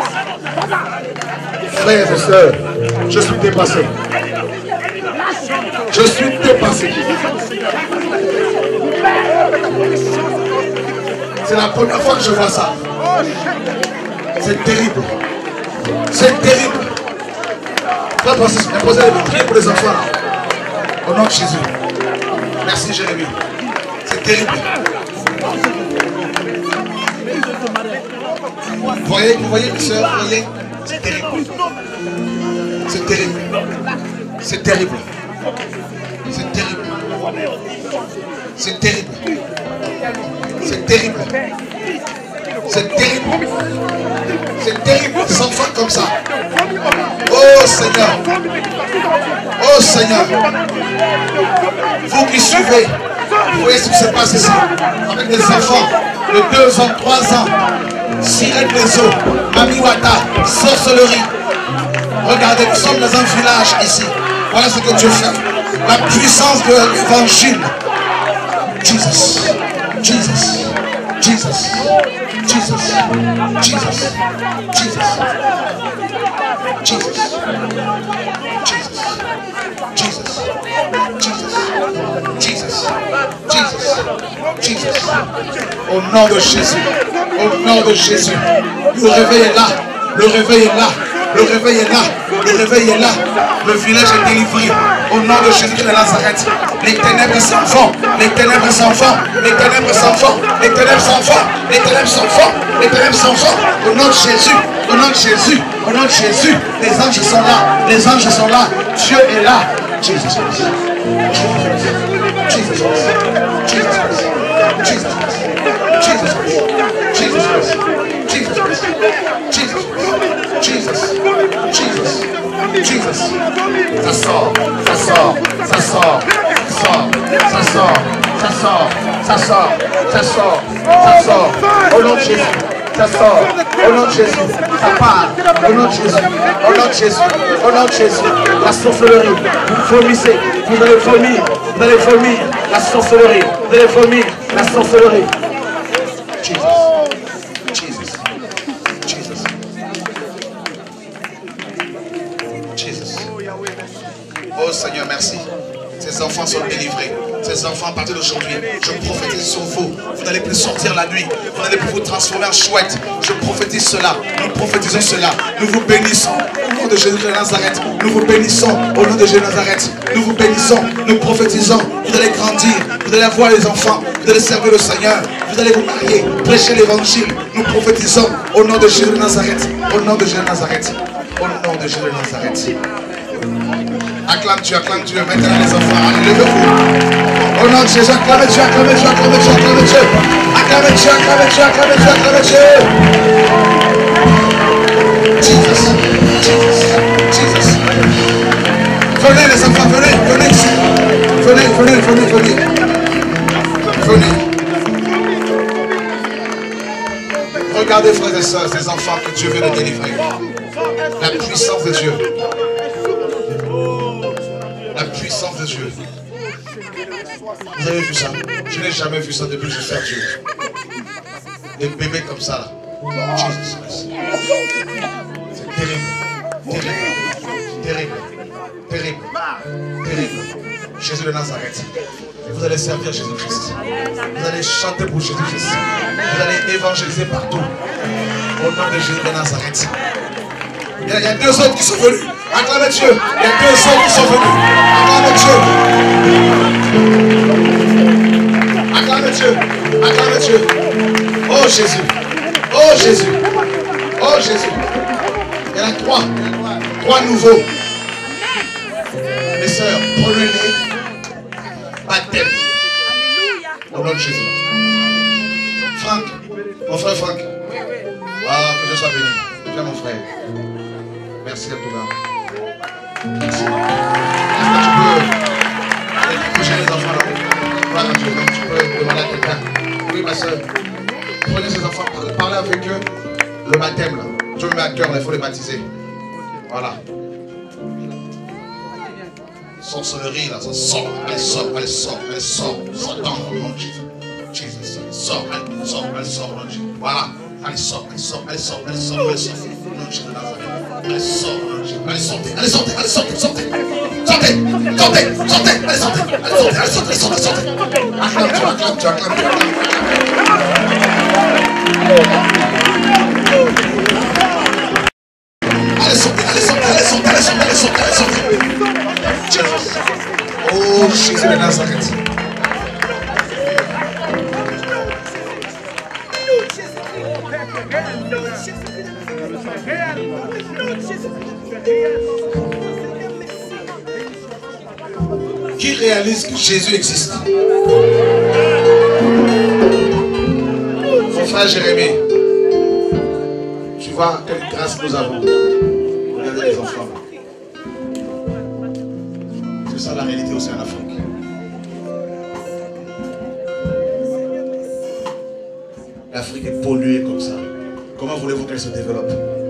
Frères et sœurs, je suis dépassé. Je suis dépassé. C'est la première fois que je vois ça. C'est terrible. C'est terrible. Frère Francis, posez les mains, priez pour les enfants. Au nom de Jésus. Merci Jérémie. C'est terrible. Vous voyez mes soeurs, vous voyez? C'est terrible. C'est terrible. C'est terrible. C'est terrible. C'est terrible. C'est terrible. C'est terrible. C'est terrible. Des enfants comme ça. Oh Seigneur. Oh Seigneur. Vous qui suivez, vous voyez ce qui se passe ici. Avec des enfants de 2 ans, 3 ans. Sirène des eaux. Mamiwata. Sorcellerie. Regardez, nous sommes dans un village ici. Voilà ce que Dieu fait. La puissance de l'évangile. Jesus. Jesus. Jesus. Jesus. Jesus. Jesus. Jesus. Jesus. Jesus. Jesus. Jesus. Jesus. Au nom de Jésus. Au nom de Jésus. Le réveil est là. Le réveil est là. Le réveil est là. Le réveil est là. Le village est délivré. Au nom de Jésus de Nazareth. Les ténèbres s'en vont. Les ténèbres s'en vont. Les ténèbres s'en vont. Les ténèbres s'en vont. Les ténèbres s'en vont. Les ténèbres s'en vont. Au nom de Jésus. Au nom de Jésus. Au nom de Jésus. Les anges sont là. Les anges sont là. Dieu est là. Jesus. Jesus. Jesus. Jesus. Ça sort, ça sort, ça sort, ça sort, ça sort, ça sort, ça sort, ça sort, au nom de Jésus. Ça sort, au nom de Jésus, ça part, au nom de Jésus, au nom de Jésus, au nom de Jésus, la sorcellerie, vous vomissez, vous allez vomir, la sorcellerie, vous allez vomir, la sorcellerie. Jesus, Jesus, Jesus, Jesus. Oh Seigneur, merci. Ces enfants sont délivrés. Ces enfants, à partir d'aujourd'hui, je prophétise sur vous. Vous n'allez plus sortir la nuit. Vous n'allez plus vous transformer en chouette. Je prophétise cela. Nous prophétisons cela. Nous vous bénissons. Au nom de Jésus de Nazareth. Nous vous bénissons. Au nom de Jésus de Nazareth. Nous vous bénissons. Nous prophétisons. Vous allez grandir. Vous allez avoir les enfants. Vous allez servir le Seigneur. Vous allez vous marier. Prêcher l'évangile. Nous prophétisons. Au nom de Jésus de Nazareth. Au nom de Jésus de Nazareth. Au nom de Jésus de Nazareth. Acclame Dieu, maintenant les enfants, allez, levez-vous. Au nom de Jésus, acclamez Dieu, acclamez Dieu, acclamez Dieu, acclamez Dieu. Acclamez Dieu, acclamez Dieu, acclamez Dieu, acclamez Dieu. Jesus, Jesus, Jesus. Venez les enfants, venez, venez ici. Venez, venez, venez, venez. Venez. Regardez frères et sœurs, ces enfants que Dieu veut de délivrer. La puissance de Dieu. La puissance de Dieu. Vous avez vu ça? Je n'ai jamais vu ça depuis que je sers Dieu. Des bébés comme ça là. Jesus Christ. C'est terrible. Terrible. Terrible. Terrible. Terrible. Jésus de Nazareth. Vous allez servir Jésus-Christ. Vous allez chanter pour Jésus-Christ. Vous allez évangéliser partout. Au nom de Jésus de Nazareth. Il y a deux autres qui sont venus. Acclamez Dieu. Il y a deux autres qui sont venus. Acclamez Dieu. Acclamez Dieu. Acclamez Dieu. Oh Jésus. Oh Jésus. Oh Jésus. Il y en a trois. Trois nouveaux. Mes sœurs, prenez-les. Baptême. Au nom de Jésus. Franck. Mon frère Franck. Voilà, que Dieu soit béni. Viens mon frère. Merci à tout là. Merci. Est-ce que tu peux coucher les enfants là? Voilà, tu peux demander à quelqu'un. Oui, ma soeur. Prenez ces enfants, parlez avec eux. Le baptême là. Dieu me met à cœur, il faut les baptiser. Voilà. Sorcellerie là, ça sort. Elle sort, elle sort, elle sort. Satan, au nom de Jésus. Jésus, elle sort, elle sort, elle sort, au nom de Jésus. Voilà. Elle sort, elle sort, elle sort, elle sort, elle sort. Au nom de Jésus de Nazareth. Elle sort, au nom de Jésus. Allez, sortez, allez, sortez, allez, sortez, sortez. Sortez, sortez, sortez, allez, sortez, allez, sortez, allez, sortez, sortez, sortez. Acclame Dieu, acclame Dieu, acclame Dieu. Allez, sortez, allez, sortez, allez, sortez, allez, sortez, allez, sortez, allez, sortez. Jesus. Oh, Jésus de Nazareth. Qui réalise que Jésus existe? Mon frère Jérémie, tu vois quelle grâce nous avons. Regardez les enfants. C'est ça la réalité aussi en Afrique. L'Afrique est polluée comme ça. Comment voulez-vous qu'elle se développe?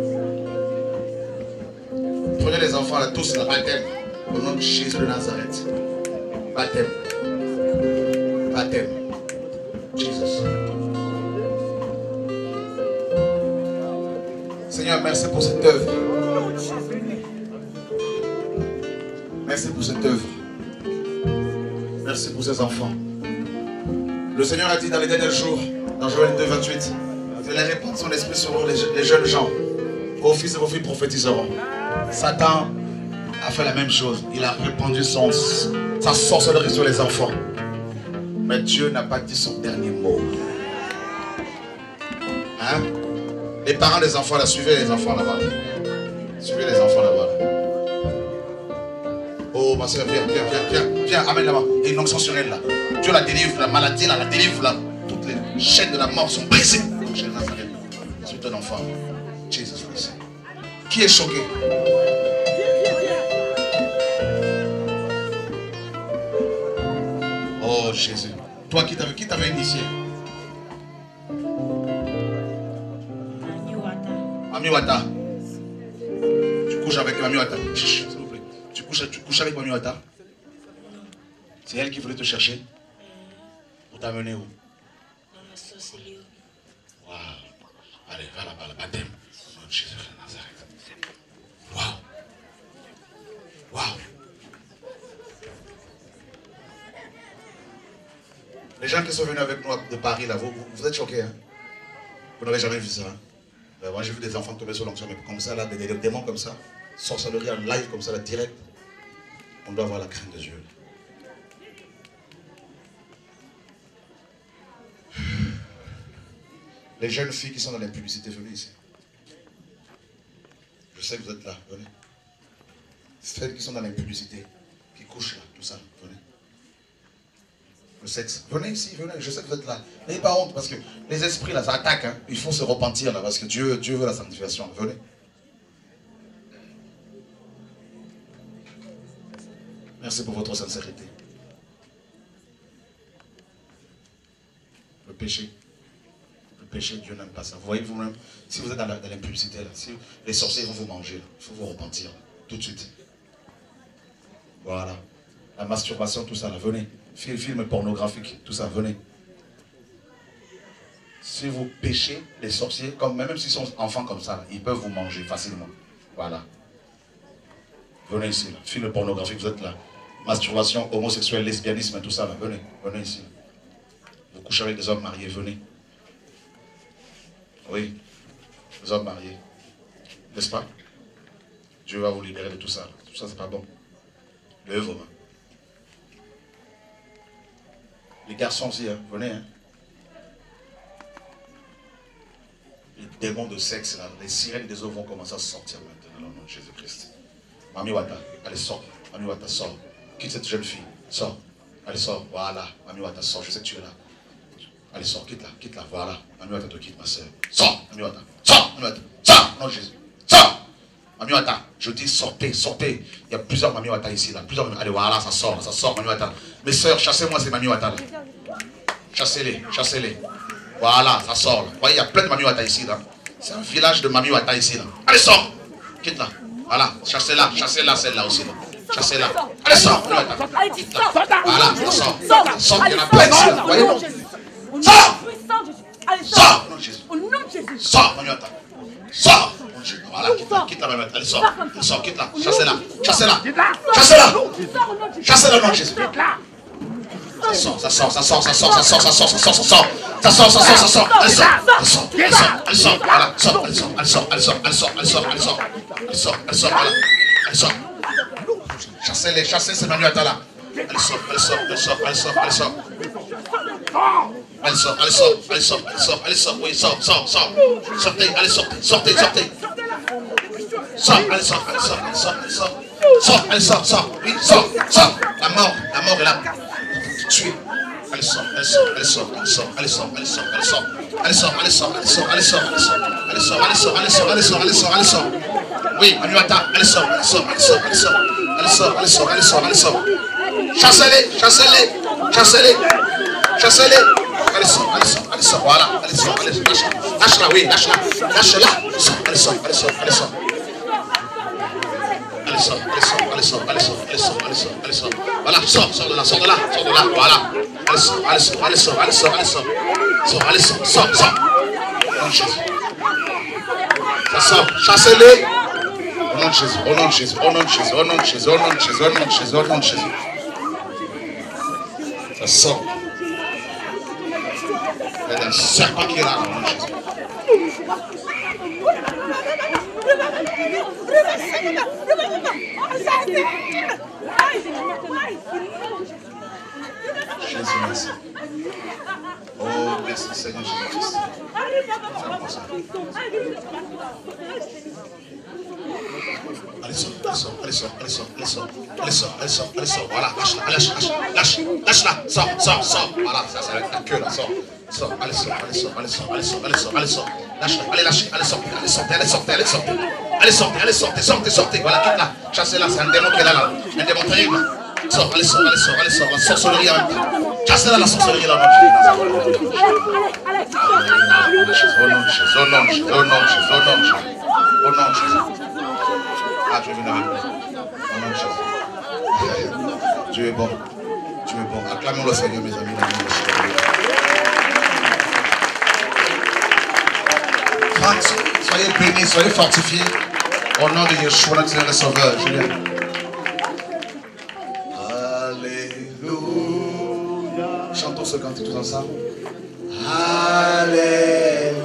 Prenez les enfants là, tous la baptême. Au nom de Jésus de Nazareth. Baptême. Baptême. Jesus. Seigneur, merci pour cette œuvre. Merci pour cette œuvre. Merci pour ces enfants. Le Seigneur a dit dans les derniers jours, dans Joël 2, 28, vous allez répandre son esprit sur les jeunes gens. Vos fils et vos filles prophétiseront. Satan a fait la même chose. Il a répandu sa sorcellerie sur les enfants. Mais Dieu n'a pas dit son dernier mot. Hein? Les parents des enfants là, suivez les enfants là-bas. Suivez les enfants là-bas. Oh ma soeur, viens, amène là-bas. Et une onction sur elle là. Dieu la délivre, la maladie la délivre, toutes les chaînes de la mort sont brisées. Donc j'ai Nazareth, c'est ton enfant. Jésus Christ. Qui est choqué? Oh Jésus. Toi qui t'avais initié? Mami Wata. Tu couches avec Mami Wata. S'il vous plaît. Tu couches avec Mami Wata. C'est elle qui voulait te chercher. Pour t'amener où? Dans la sorcellerie. Waouh. Allez, va là-bas, le baptême. Oh, Jésus de Nazareth. Waouh. Waouh. Les gens qui sont venus avec nous de Paris, là, vous êtes choqués, hein? Vous n'avez jamais vu ça, hein? Moi j'ai vu des enfants tomber sur l'onction, mais comme ça, là, des démons comme ça, sorcellerie en live comme ça, là, direct. On doit avoir la crainte de Dieu. Les jeunes filles qui sont dans les publicités, venez ici. Je sais que vous êtes là, venez. Celles qui sont dans les publicités, qui couchent là, tout ça, venez. Le sexe, venez ici, venez, je sais que vous êtes là. N'ayez pas honte, parce que les esprits là, ça attaque, hein. Il faut se repentir là, parce que Dieu veut la sanctification, venez. Merci pour votre sincérité. Le péché, Dieu n'aime pas ça. Vous voyez vous-même, si vous êtes dans l'impulsité, si les sorciers vont vous manger, il faut vous repentir, tout de suite. Voilà. La masturbation, tout ça, là, venez. Film pornographique, tout ça, venez. Si vous péchez, les sorciers, même s'ils sont enfants comme ça, ils peuvent vous manger facilement. Voilà. Venez ici, là. Film pornographique, vous êtes là. Masturbation, homosexuel, lesbianisme, tout ça, là. Venez, venez ici. Vous couchez avec des hommes mariés, venez. Oui, les hommes mariés. N'est-ce pas? Dieu va vous libérer de tout ça. Tout ça, c'est pas bon. Levez vos mains. Les garçons aussi, hein, venez. Hein. Les démons de sexe, là, les sirènes des eaux vont commencer à sortir maintenant dans le nom de Jésus-Christ. Mami Wata, allez, sors. Mami Wata, sors. Quitte cette jeune fille. Sors. Allez, sors. Voilà. Mami Wata, sors. Je sais que tu es là. Allez, sors. Quitte-la. Voilà. Mami Wata te quitte, ma soeur. Sors. Mami Wata. Sors. Mami Wata. Sors. Non, Jésus. Sors. Mami Wata. Je dis sortez, sortez. Il y a plusieurs Mami Wata ici, là. Plusieurs. Allez, voilà, ça sort, Mami Wata. Mes soeurs, chassez-moi ces Mami Wata, là. Chassez-les, chassez-les. Voilà, ça sort. Vous voyez, il y a plein de Mami Wata ici, là. C'est un village de Mami Wata ici, là. Allez, sors. Quitte-la. Voilà, chassez-la, celle-là aussi, là. Chassez-la. Allez, sors. Voilà, ça sort. Sors, il y en a plein ici, là. Voyez. Sors. Sors. Au nom de Jésus. Sors, Mami Wata. Sors. Voilà, quitte-la, Mami Wata. Allez, sors, quitte-la. Chassez-la. Chassez-la. Chassez-la. Chassez-la, au nom de Jésus. Ça sort. Allez, sort. Voilà, elle sort. Chassez-les, chassez ces Mami Wata là. Elle sort. Oui, sort. Sortez, allez, sortez. Sort, allez, sort. Oui, sort. La mort est là. Tuer. Allez, sort. Oui, Mami Wata, allez, sort. Chassez-les. Allez, sort. Voilà, allez, sort. Lâche-la, oui, lâche-la. Allez, sort. Voilà, sors de là. Voilà. Allez, sort. Ça sort. Chassez-les. Au nom de Jésus. Ça sort. Il y a un serpent qui est là, au nom de Jésus. Jésus, merci. Oh Oh, merci Seigneur Jésus-Christ. Allez, sort, allez, sort, allez, sort, allez, sort, allez, sort, allez, sort, allez, sort, allez, sort, voilà, lâche-la, lâche-la, sort, sort, sort, voilà, ça va être ta queue là, sort, allez, sort, allez, sort, allez, sort, allez, sort, allez, sort, allez, sort, lâche-la, allez, lâchez, allez, sortez, allez, sortez, allez, sortez, allez, sortez, allez, sortez, allez, sortez, sortez, sortez, voilà, quitte-la, chassez-la, c'est un démon qui est là, un démon terrible, sort, allez, sort, allez, sort, allez, sort, la sorcellerie en même temps, chassez-la, la sorcellerie là, au nom de Jésus, au nom de Jésus, au nom de Jésus, au nom de Jésus, au nom de Jésus, au nom de Jésus. Ah, Dieu est venu avec nous. Au nom de Jésus. Dieu est bon. Dieu est bon. Acclamons le Seigneur, mes amis. Franck, soyez bénis, soyez fortifiés. Au nom de Yeshua, notre Seigneur et Sauveur. Julien. Alléluia. Chantons ce cantique tous ensemble. Alléluia.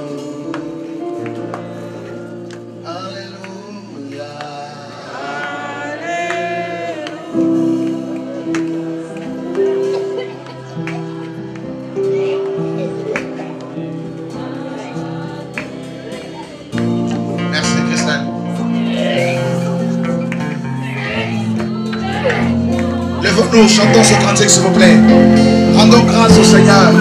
Lève-nous, chantons ce cantique s'il vous plaît. Rendons grâce au Seigneur.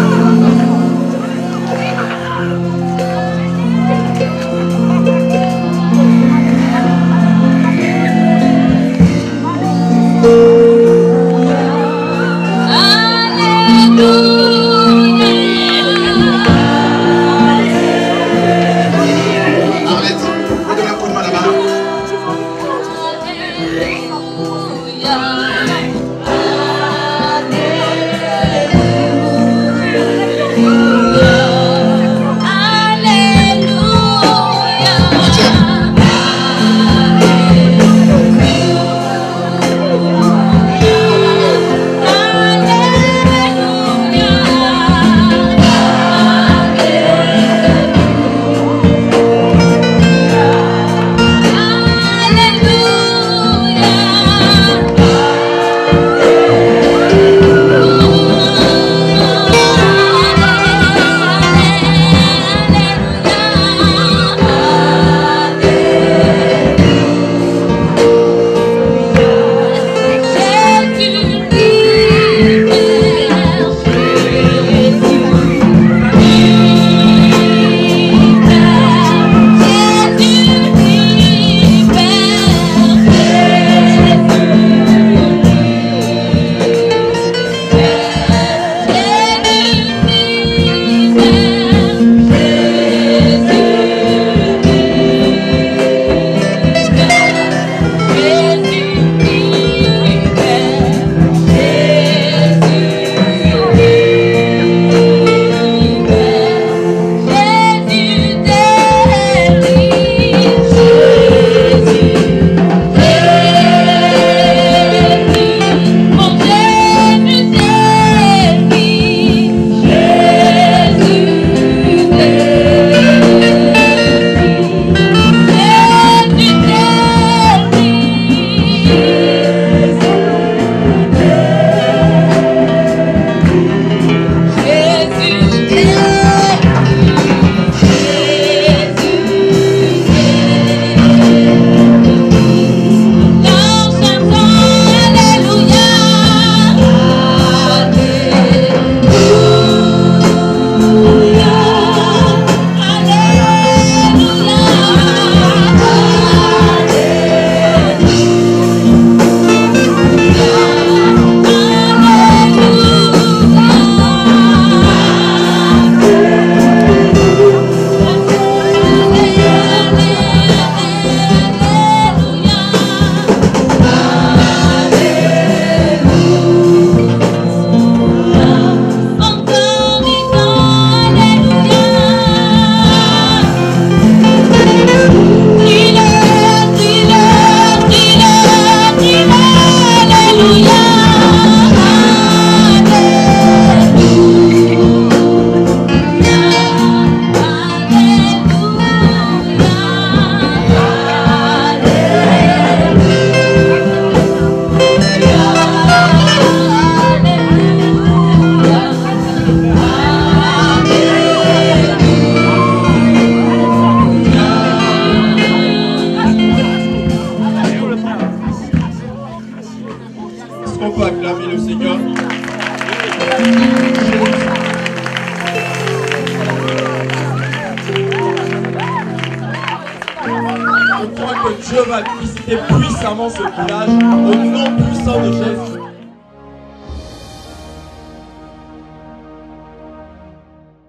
acclamer le Seigneur. Je crois que Dieu va visiter puissamment ce village au nom puissant de Jésus.